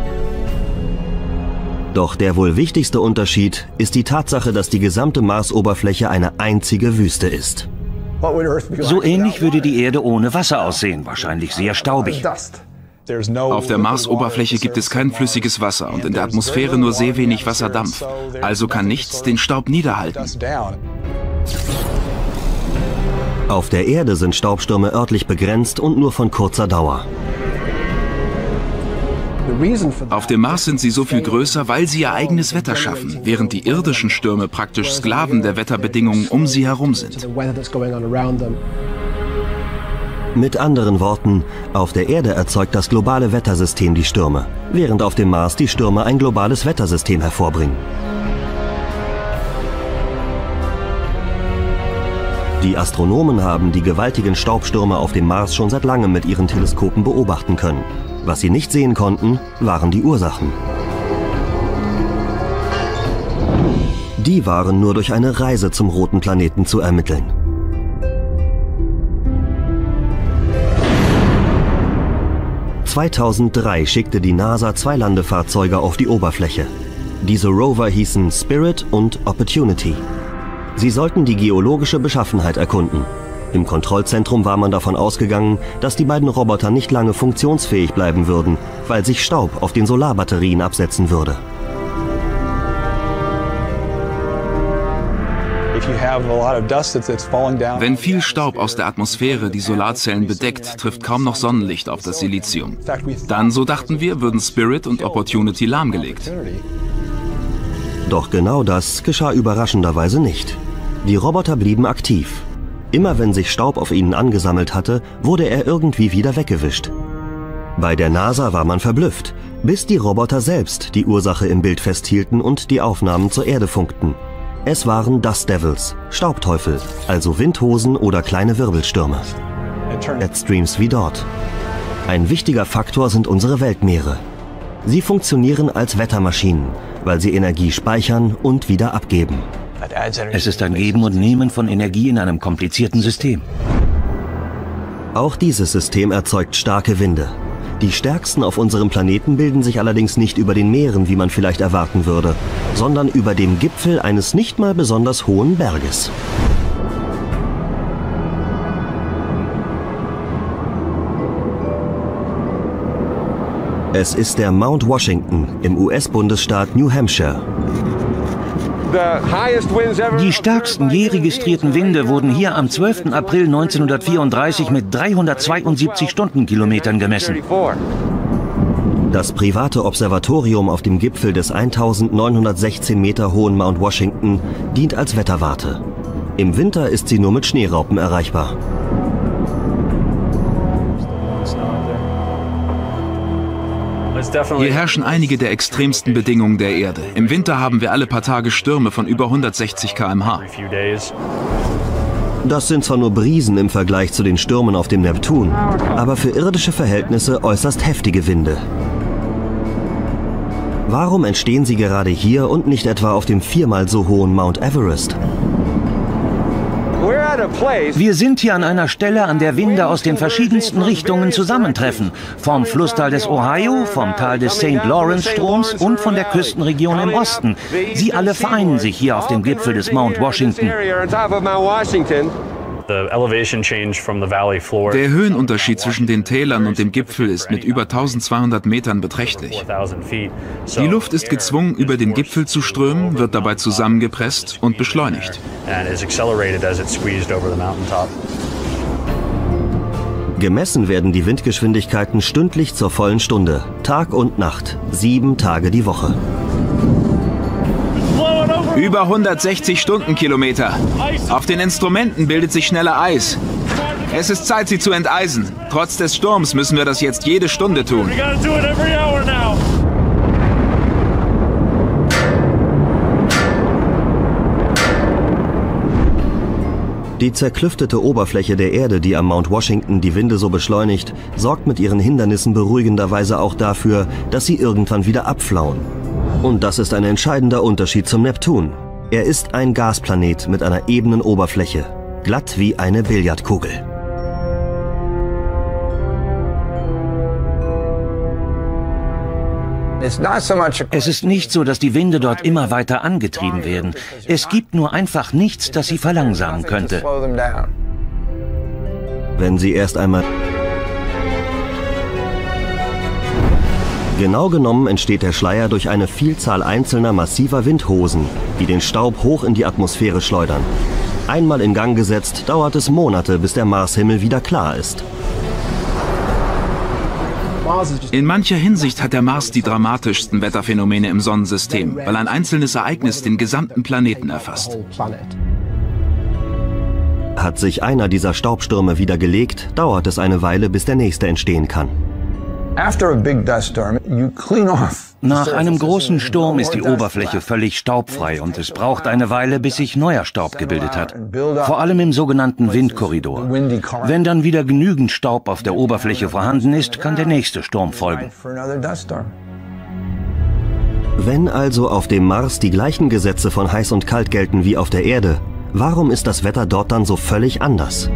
Doch der wohl wichtigste Unterschied ist die Tatsache, dass die gesamte Marsoberfläche eine einzige Wüste ist. So ähnlich würde die Erde ohne Wasser aussehen, wahrscheinlich sehr staubig. Auf der Marsoberfläche gibt es kein flüssiges Wasser und in der Atmosphäre nur sehr wenig Wasserdampf. Also kann nichts den Staub niederhalten. Auf der Erde sind Staubstürme örtlich begrenzt und nur von kurzer Dauer. Auf dem Mars sind sie so viel größer, weil sie ihr eigenes Wetter schaffen, während die irdischen Stürme praktisch Sklaven der Wetterbedingungen um sie herum sind. Mit anderen Worten, auf der Erde erzeugt das globale Wettersystem die Stürme, während auf dem Mars die Stürme ein globales Wettersystem hervorbringen. Die Astronomen haben die gewaltigen Staubstürme auf dem Mars schon seit langem mit ihren Teleskopen beobachten können. Was sie nicht sehen konnten, waren die Ursachen. Die waren nur durch eine Reise zum roten Planeten zu ermitteln. (2003) schickte die NASA 2 Landefahrzeuge auf die Oberfläche. Diese Rover hießen Spirit und Opportunity. Sie sollten die geologische Beschaffenheit erkunden. Im Kontrollzentrum war man davon ausgegangen, dass die beiden Roboter nicht lange funktionsfähig bleiben würden, weil sich Staub auf den Solarbatterien absetzen würde. Wenn viel Staub aus der Atmosphäre die Solarzellen bedeckt, trifft kaum noch Sonnenlicht auf das Silizium. Dann, so dachten wir, würden Spirit und Opportunity lahmgelegt. Doch genau das geschah überraschenderweise nicht. Die Roboter blieben aktiv. Immer wenn sich Staub auf ihnen angesammelt hatte, wurde er irgendwie wieder weggewischt. Bei der NASA war man verblüfft, bis die Roboter selbst die Ursache im Bild festhielten und die Aufnahmen zur Erde funkten. Es waren Dust Devils, Staubteufel, also Windhosen oder kleine Wirbelstürme. Jetstreams wie dort. Ein wichtiger Faktor sind unsere Weltmeere. Sie funktionieren als Wettermaschinen, weil sie Energie speichern und wieder abgeben. Es ist ein Geben und Nehmen von Energie in einem komplizierten System. Auch dieses System erzeugt starke Winde. Die stärksten auf unserem Planeten bilden sich allerdings nicht über den Meeren, wie man vielleicht erwarten würde, sondern über dem Gipfel eines nicht mal besonders hohen Berges. Es ist der Mount Washington im US-Bundesstaat New Hampshire. Die stärksten je registrierten Winde wurden hier am 12. April 1934 mit 372 Stundenkilometern gemessen. Das private Observatorium auf dem Gipfel des 1916 Meter hohen Mount Washington dient als Wetterwarte. Im Winter ist sie nur mit Schneeraupen erreichbar. Hier herrschen einige der extremsten Bedingungen der Erde. Im Winter haben wir alle paar Tage Stürme von über 160 km/h. Das sind zwar nur Brisen im Vergleich zu den Stürmen auf dem Neptun, aber für irdische Verhältnisse äußerst heftige Winde. Warum entstehen sie gerade hier und nicht etwa auf dem viermal so hohen Mount Everest? Wir sind hier an einer Stelle, an der Winde aus den verschiedensten Richtungen zusammentreffen. Vom Flusstal des Ohio, vom Tal des St. Lawrence Stroms und von der Küstenregion im Osten. Sie alle vereinen sich hier auf dem Gipfel des Mount Washington. Der Höhenunterschied zwischen den Tälern und dem Gipfel ist mit über 1200 Metern beträchtlich. Die Luft ist gezwungen, über den Gipfel zu strömen, wird dabei zusammengepresst und beschleunigt. Gemessen werden die Windgeschwindigkeiten stündlich zur vollen Stunde, Tag und Nacht, 7 Tage die Woche. Über 160 Stundenkilometer. Auf den Instrumenten bildet sich schneller Eis. Es ist Zeit, sie zu enteisen. Trotz des Sturms müssen wir das jetzt jede Stunde tun. Die zerklüftete Oberfläche der Erde, die am Mount Washington die Winde so beschleunigt, sorgt mit ihren Hindernissen beruhigenderweise auch dafür, dass sie irgendwann wieder abflauen. Und das ist ein entscheidender Unterschied zum Neptun. Er ist ein Gasplanet mit einer ebenen Oberfläche, glatt wie eine Billardkugel. Es ist nicht so, dass die Winde dort immer weiter angetrieben werden. Es gibt nur einfach nichts, das sie verlangsamen könnte. Wenn sie erst einmal... Genau genommen entsteht der Schleier durch eine Vielzahl einzelner massiver Windhosen, die den Staub hoch in die Atmosphäre schleudern. Einmal in Gang gesetzt, dauert es Monate, bis der Marshimmel wieder klar ist. In mancher Hinsicht hat der Mars die dramatischsten Wetterphänomene im Sonnensystem, weil ein einzelnes Ereignis den gesamten Planeten erfasst. Hat sich einer dieser Staubstürme wieder gelegt, dauert es eine Weile, bis der nächste entstehen kann. Nach einem großen Sturm ist die Oberfläche völlig staubfrei und es braucht eine Weile, bis sich neuer Staub gebildet hat. Vor allem im sogenannten Windkorridor. Wenn dann wieder genügend Staub auf der Oberfläche vorhanden ist, kann der nächste Sturm folgen. Wenn also auf dem Mars die gleichen Gesetze von heiß und kalt gelten wie auf der Erde, warum ist das Wetter dort dann so völlig anders?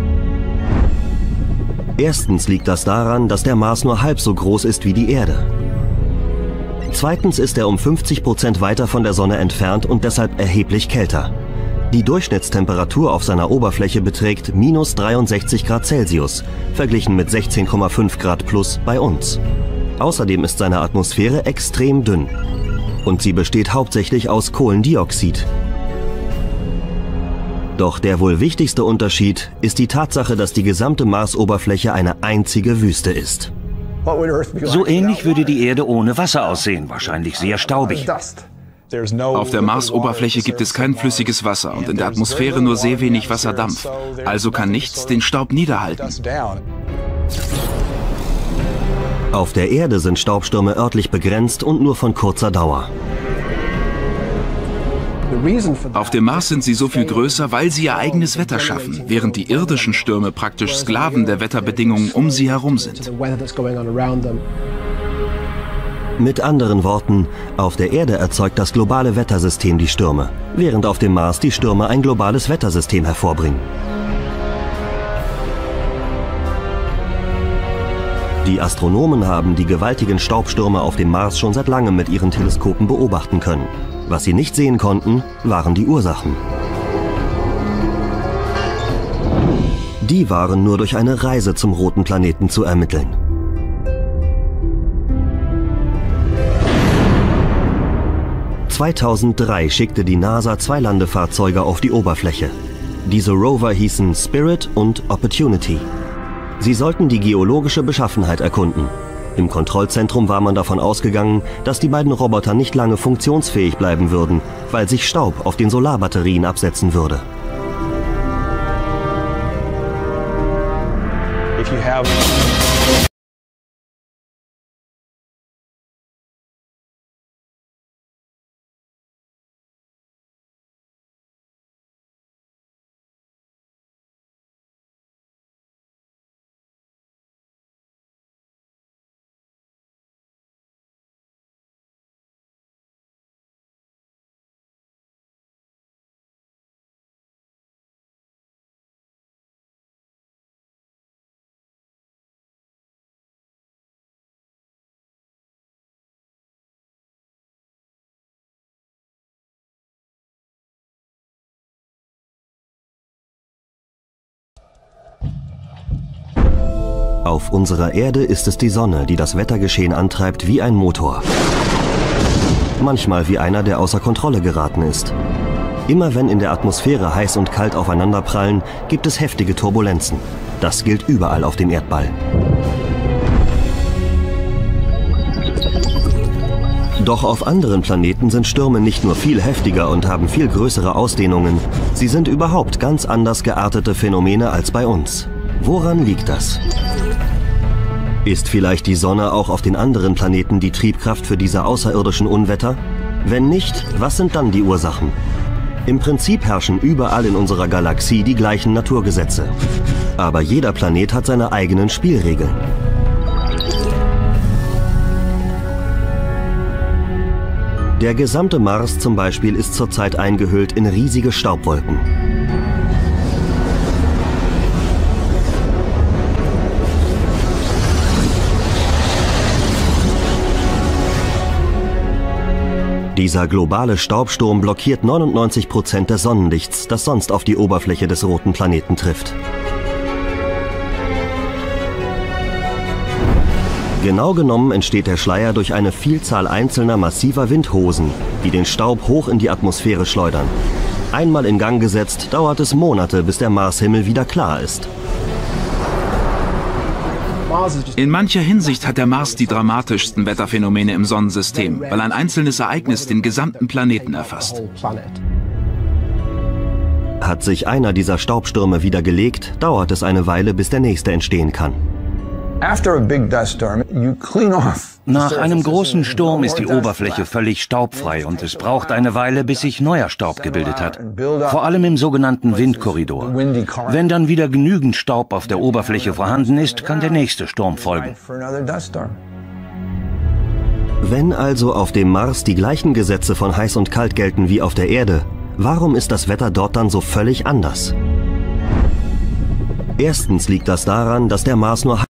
Erstens liegt das daran, dass der Mars nur halb so groß ist wie die Erde. Zweitens ist er um 50% weiter von der Sonne entfernt und deshalb erheblich kälter. Die Durchschnittstemperatur auf seiner Oberfläche beträgt minus 63 Grad Celsius, verglichen mit 16,5 Grad plus bei uns. Außerdem ist seine Atmosphäre extrem dünn. Und sie besteht hauptsächlich aus Kohlendioxid. Doch der wohl wichtigste Unterschied ist die Tatsache, dass die gesamte Marsoberfläche eine einzige Wüste ist. So ähnlich würde die Erde ohne Wasser aussehen, wahrscheinlich sehr staubig. Auf der Marsoberfläche gibt es kein flüssiges Wasser und in der Atmosphäre nur sehr wenig Wasserdampf. Also kann nichts den Staub niederhalten. Auf der Erde sind Staubstürme örtlich begrenzt und nur von kurzer Dauer. Auf dem Mars sind sie so viel größer, weil sie ihr eigenes Wetter schaffen, während die irdischen Stürme praktisch Sklaven der Wetterbedingungen um sie herum sind. Mit anderen Worten, auf der Erde erzeugt das globale Wettersystem die Stürme, während auf dem Mars die Stürme ein globales Wettersystem hervorbringen. Die Astronomen haben die gewaltigen Staubstürme auf dem Mars schon seit langem mit ihren Teleskopen beobachten können. Was sie nicht sehen konnten, waren die Ursachen. Die waren nur durch eine Reise zum roten Planeten zu ermitteln. (2003) schickte die NASA 2 Landefahrzeuge auf die Oberfläche. Diese Rover hießen Spirit und Opportunity. Sie sollten die geologische Beschaffenheit erkunden. Im Kontrollzentrum war man davon ausgegangen, dass die beiden Roboter nicht lange funktionsfähig bleiben würden, weil sich Staub auf den Solarbatterien absetzen würde. Auf unserer Erde ist es die Sonne, die das Wettergeschehen antreibt wie ein Motor. Manchmal wie einer, der außer Kontrolle geraten ist. Immer wenn in der Atmosphäre heiß und kalt aufeinanderprallen, gibt es heftige Turbulenzen. Das gilt überall auf dem Erdball. Doch auf anderen Planeten sind Stürme nicht nur viel heftiger und haben viel größere Ausdehnungen. Sie sind überhaupt ganz anders geartete Phänomene als bei uns. Woran liegt das? Ist vielleicht die Sonne auch auf den anderen Planeten die Triebkraft für diese außerirdischen Unwetter? Wenn nicht, was sind dann die Ursachen? Im Prinzip herrschen überall in unserer Galaxie die gleichen Naturgesetze. Aber jeder Planet hat seine eigenen Spielregeln. Der gesamte Mars zum Beispiel ist zurzeit eingehüllt in riesige Staubwolken. Dieser globale Staubsturm blockiert 99% des Sonnenlichts, das sonst auf die Oberfläche des roten Planeten trifft. Genau genommen entsteht der Schleier durch eine Vielzahl einzelner massiver Windhosen, die den Staub hoch in die Atmosphäre schleudern. Einmal in Gang gesetzt, dauert es Monate, bis der Marshimmel wieder klar ist. In mancher Hinsicht hat der Mars die dramatischsten Wetterphänomene im Sonnensystem, weil ein einzelnes Ereignis den gesamten Planeten erfasst. Hat sich einer dieser Staubstürme wieder gelegt, dauert es eine Weile, bis der nächste entstehen kann. Nach einem großen Sturm ist die Oberfläche völlig staubfrei und es braucht eine Weile, bis sich neuer Staub gebildet hat. Vor allem im sogenannten Windkorridor. Wenn dann wieder genügend Staub auf der Oberfläche vorhanden ist, kann der nächste Sturm folgen. Wenn also auf dem Mars die gleichen Gesetze von heiß und kalt gelten wie auf der Erde, warum ist das Wetter dort dann so völlig anders? Erstens liegt das daran, dass der Mars nur